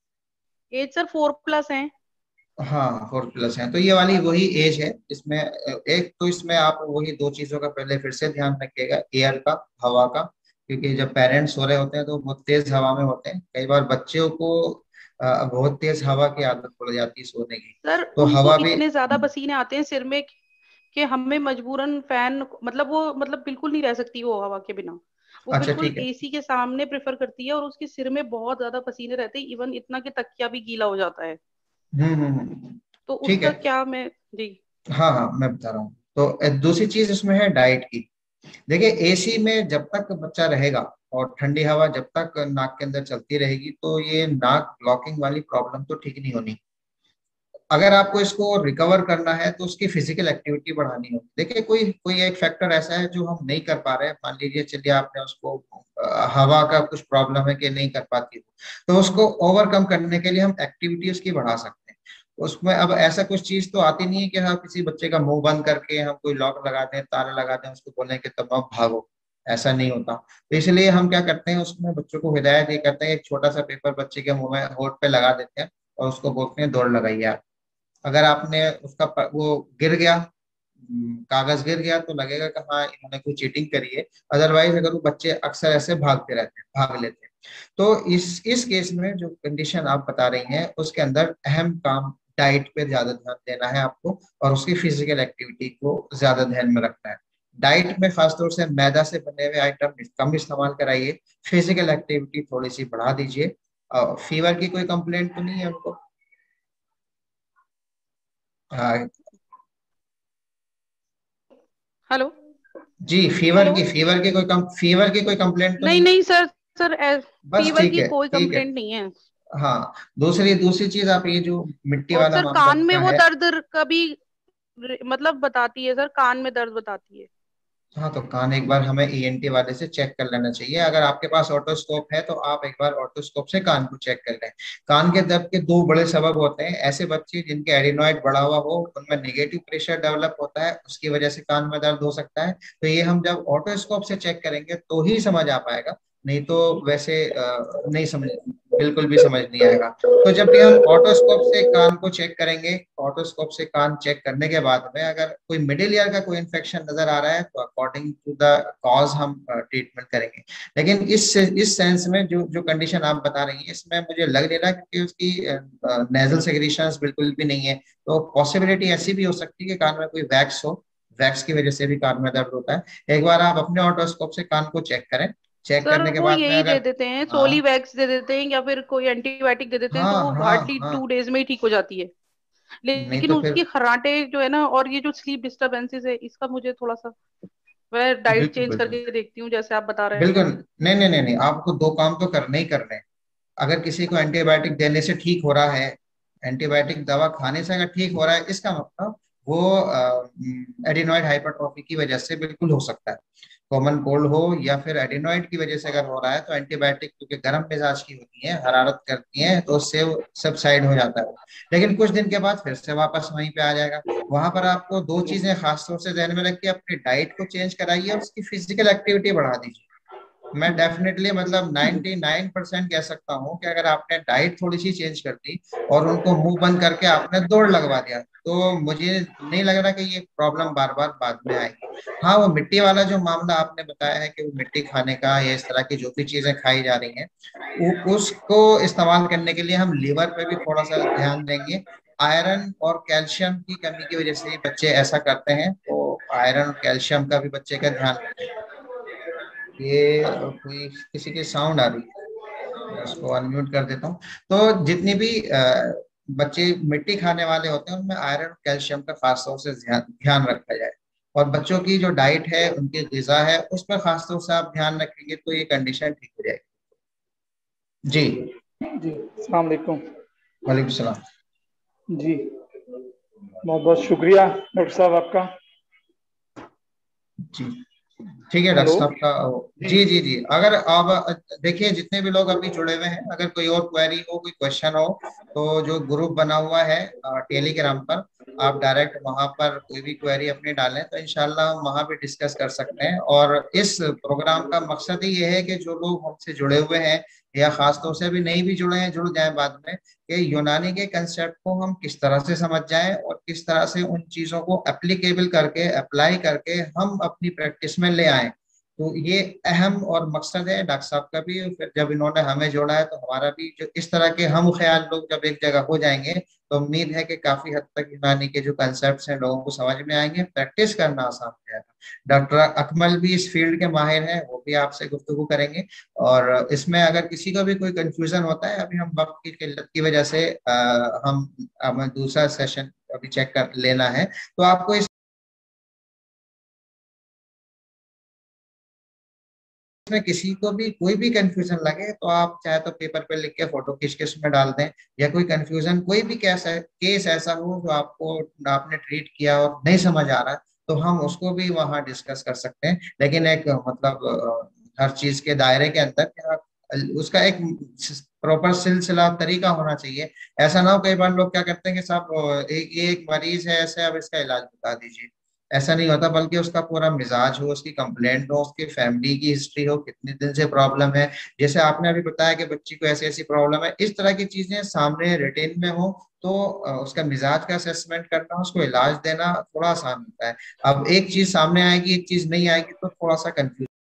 एज सर फोर प्लस है। हाँ, फोर प्लस है, तो ये वाली वही एज है इसमें। एक तो इसमें आप वही दो चीजों का पहले फिर से ध्यान रखिएगा, एयर का, हवा का, क्योंकि जब पेरेंट्स सो रहे होते हैं तो बहुत तेज हवा में होते हैं। कई बार बच्चों को अ, बहुत तेज हवा की आदत पड़ जाती है सोने की, सर तो उनको हवा भी। इतने ज्यादा पसीने आते हैं सिर में कि हमें मजबूरन फैन, मतलब वो मतलब बिल्कुल नहीं रह सकती वो हवा के बिना। वो अच्छा, बिल्कुल ठीक है। एसी के सामने प्रेफर करती है और उसके सिर में बहुत ज्यादा पसीने रहते हैं, इवन इतना कि तकिया भी गीला हो जाता है। हम्म हम्म हम्म, तो ठीक उसका है। क्या मैं जी। हाँ हाँ, मैं बता रहा हूँ। तो अ, दूसरी चीज इसमें है डाइट की। देखिए, एसी में जब तक बच्चा रहेगा और ठंडी हवा जब तक नाक के अंदर चलती रहेगी, तो ये नाक ब्लॉकिंग वाली प्रॉब्लम तो ठीक नहीं होनी। अगर आपको इसको रिकवर करना है तो उसकी फिजिकल एक्टिविटी बढ़ानी होगी। देखिए, कोई कोई एक फैक्टर ऐसा है जो हम नहीं कर पा रहे हैं, मान लीजिए चलिए आपने उसको अ, हवा का कुछ प्रॉब्लम है कि नहीं कर पाती हो, तो उसको ओवरकम करने के लिए हम एक्टिविटी उसकी बढ़ा सकते हैं। उसमें अब ऐसा कुछ चीज तो आती नहीं है कि हम किसी बच्चे का मुंह बंद करके हम कोई लॉक लगा दें, ताला लगा दें, उसको बोलें कि तुम अब भागो। ऐसा नहीं होता। तो इसलिए हम क्या करते हैं, उसमें बच्चों को हिदायत ये करते हैं, एक छोटा सा पेपर बच्चे के मुंह में होठ पे लगा देते हैं और उसको बोलते हैं दौड़ लगाइए आप। अगर आपने उसका प- वो गिर गया, हम्म, कागज गिर गया, तो लगेगा कि हाँ इन्होंने कोई चीटिंग करी है। अदरवाइज अगर वो बच्चे अक्सर ऐसे भागते रहते हैं, भाग लेते हैं। तो इस इस केस में जो कंडीशन आप बता रही हैं उसके अंदर अहम काम डाइट पे ज्यादा ध्यान देना है आपको, और उसकी फिजिकल एक्टिविटी को ज्यादा ध्यान में रखना है। डाइट में खासतौर से मैदा से बने हुए आइटम कम इस्तेमाल कराइए, फिजिकल एक्टिविटी थोड़ी सी बढ़ा दीजिए। फीवर की कोई कंप्लेंट तो नहीं है उनको? हाँ हेलो। जी, फीवर हेलो। की फीवर की कोई कम फीवर की कोई कंप्लेंट तो नहीं नहीं? नहीं सर, सर बस फीवर ठीक की है, कोई ठीक है। कंप्लेंट नहीं है। हाँ, दूसरी दूसरी चीज, आप ये जो मिट्टी और वाला सर मामला कान में उनका वो है। दर्द कभी मतलब बताती है, सर कान में दर्द बताती है। हाँ, तो कान एक बार हमें ईएनटी वाले से चेक कर लेना चाहिए। अगर आपके पास ऑटोस्कोप है तो आप एक बार ऑटोस्कोप से कान को चेक कर लें। कान के दर्द के दो बड़े सबब होते हैं। ऐसे बच्चे जिनके एडिनॉइड बढ़ा हुआ हो, उनमें नेगेटिव प्रेशर डेवलप होता है, उसकी वजह से कान में दर्द हो सकता है। तो ये हम जब ऑटोस्कोप से चेक करेंगे तो ही समझ आ पाएगा, नहीं तो वैसे अ, नहीं समझ, बिल्कुल भी समझ नहीं आएगा। तो जब भी हम ऑटोस्कोप से कान को चेक करेंगे, ऑटोस्कोप से कान चेक करने के बाद में अगर कोई मिडिल ईयर का कोई इन्फेक्शन नजर आ रहा है तो अकॉर्डिंग टू द कॉज हम ट्रीटमेंट करेंगे। लेकिन इस इस सेंस में जो जो कंडीशन आप बता रही हैं, इसमें मुझे लग नहीं रहा कि उसकी नेजल सेक्रीशंस बिल्कुल भी नहीं है। तो पॉसिबिलिटी ऐसी भी हो सकती है कि कान में कोई वैक्स हो, वैक्स की वजह से भी कान में दर्द होता है। एक बार आप अपने ऑटोस्कोप से कान को चेक करें। चेक सर करने के वो बाद में यही दे अगर, देते हैं, सोली हाँ वैक्स दे देते हैं या फिर कोई एंटीबायोटिक दे देते हैं, तो हाँ वो हाँ हार्डली हाँ, टू डेज में ही ठीक हो जाती है। नहीं लेकिन तो फिर उसकी खर्राटे जो है ना, और ये जो स्लीप डिस्टरबेंसेस है, इसका मुझे थोड़ा सा, मैं डाइट बिल्कुल चेंज बिल्कुल करके देखती हूँ जैसे आप बता रहे हैं। बिल्कुल। नहीं नहीं नहीं नहीं, आपको दो काम तो करने ही करने हैं। अगर किसी को एंटीबायोटिक देने से ठीक हो रहा है, एंटीबायोटिक दवा खाने से अगर ठीक हो रहा है, इसका मतलब वो एडिनॉइड हाइपरट्रॉफी की वजह से बिल्कुल हो सकता है। कॉमन कोल्ड हो या फिर एडिनॉइड की वजह से अगर हो रहा है, तो एंटीबायोटिक क्योंकि गर्म मिजाज की होती है, हरारत करती है, तो उससे सब साइड हो जाता है। लेकिन कुछ दिन के बाद फिर से वापस वहीं पे आ जाएगा। वहां पर आपको दो चीजें खासतौर से ध्यान में रखिए, अपनी डाइट को चेंज कराइए और उसकी फिजिकल एक्टिविटी बढ़ा दीजिए। मैं डेफिनेटली मतलब नाइंटी नाइन परसेंट कह सकता हूँ कि अगर आपने डाइट थोड़ी सी चेंज कर दी और उनको मुंह बंद करके आपने दौड़ लगवा दिया, तो मुझे नहीं लग रहा कि ये प्रॉब्लम बार बार बाद में आएगी। हाँ, वो मिट्टी वाला जो मामला आपने बताया है कि वो मिट्टी खाने का या इस तरह की जो भी चीजें खाई जा रही हैं, उ- उसको इस्तेमाल करने के लिए हम लीवर पे भी थोड़ा सा ध्यान देंगे। आयरन और कैल्शियम की कमी की वजह से ही बच्चे ऐसा करते हैं, तो आयरन और कैल्शियम का भी बच्चे का ध्यान। ये कोई किसी की साउंड आ रही है। उसको अनम्यूट कर देता हूँ। तो जितनी भी अ, बच्चे मिट्टी खाने वाले होते हैं उनमें आयरन कैल्शियम का खास तौर से ध्यान ध्यान रखा जाए, और बच्चों की जो डाइट है, उनकी ग़िज़ा है, उस पर खास तौर से आप ध्यान रखेंगे तो ये कंडीशन ठीक हो जाएगी। जी जी, अस्सलाम वालेकुम। वालेकुम सलाम। जी, बहुत बहुत शुक्रिया डॉक्टर साहब आपका। जी ठीक है डॉक्टर हेलो। साहब का। जी जी जी अगर आप देखिए, जितने भी लोग अभी जुड़े हुए हैं, अगर कोई और क्वेरी हो, कोई क्वेश्चन हो, तो जो ग्रुप बना हुआ है टेलीग्राम पर, आप डायरेक्ट वहां पर कोई भी क्वेरी अपनी डालें तो इंशाल्लाह हम वहां भी डिस्कस कर सकते हैं। और इस प्रोग्राम का मकसद ही ये है कि जो लोग हमसे जुड़े हुए हैं या खास तौर से अभी नहीं भी जुड़े हैं, जुड़ जाएं बाद में, कि यूनानी के कंसेप्ट को हम किस तरह से समझ जाएं और किस तरह से उन चीजों को एप्लीकेबल करके, अप्लाई करके हम अपनी प्रैक्टिस में ले आए। तो ये अहम और मकसद है डॉक्टर साहब का भी। फिर जब इन्होंने हमें जोड़ा है तो हमारा भी, जो इस तरह के हम ख्याल लोग जब एक जगह हो जाएंगे तो उम्मीद है कि काफी हद तक यूनानी के जो कंसेप्ट हैं लोगों को समझ में आएंगे, प्रैक्टिस करना आसान हो जाएगा। डॉक्टर अकमल भी इस फील्ड के माहिर हैं, वो भी आपसे गुफ्तगू करेंगे। और इसमें अगर किसी को भी कोई कंफ्यूजन होता है, अभी हम वक्त की किल्लत की वजह से आ, हम हमें दूसरा सेशन अभी चेक कर लेना है, तो आपको इस में किसी को भी कोई भी कंफ्यूजन लगे तो आप चाहे तो पेपर पे लिख के फोटो खींच के उसमें डाल दें, या कोई कंफ्यूजन, कोई भी केस है, केस ऐसा हो जो आपको आपने ट्रीट किया और नहीं समझ आ रहा है, तो हम उसको भी वहां डिस्कस कर सकते हैं। लेकिन एक मतलब अ, हर चीज के दायरे के अंदर कि आप- उसका एक प्रॉपर सिलसिला तरीका होना चाहिए। ऐसा ना हो, कई बार लोग क्या करते हैं कि साहब अ, एक ये एक मरीज है ऐसे, अब इसका इलाज बता दीजिए। ऐसा नहीं होता, बल्कि उसका पूरा मिजाज हो, उसकी कंप्लेंट हो, उसकी फैमिली की हिस्ट्री हो, कितने दिन से प्रॉब्लम है। जैसे आपने अभी बताया कि बच्ची को ऐसी ऐसी प्रॉब्लम है, इस तरह की चीजें सामने रिटेन में हो तो अ, उसका मिजाज का असेसमेंट करना, उसको इलाज देना थोड़ा आसान होता है। अब एक चीज सामने आएगी, एक चीज नहीं आएगी, तो थोड़ा सा कंफ्यूज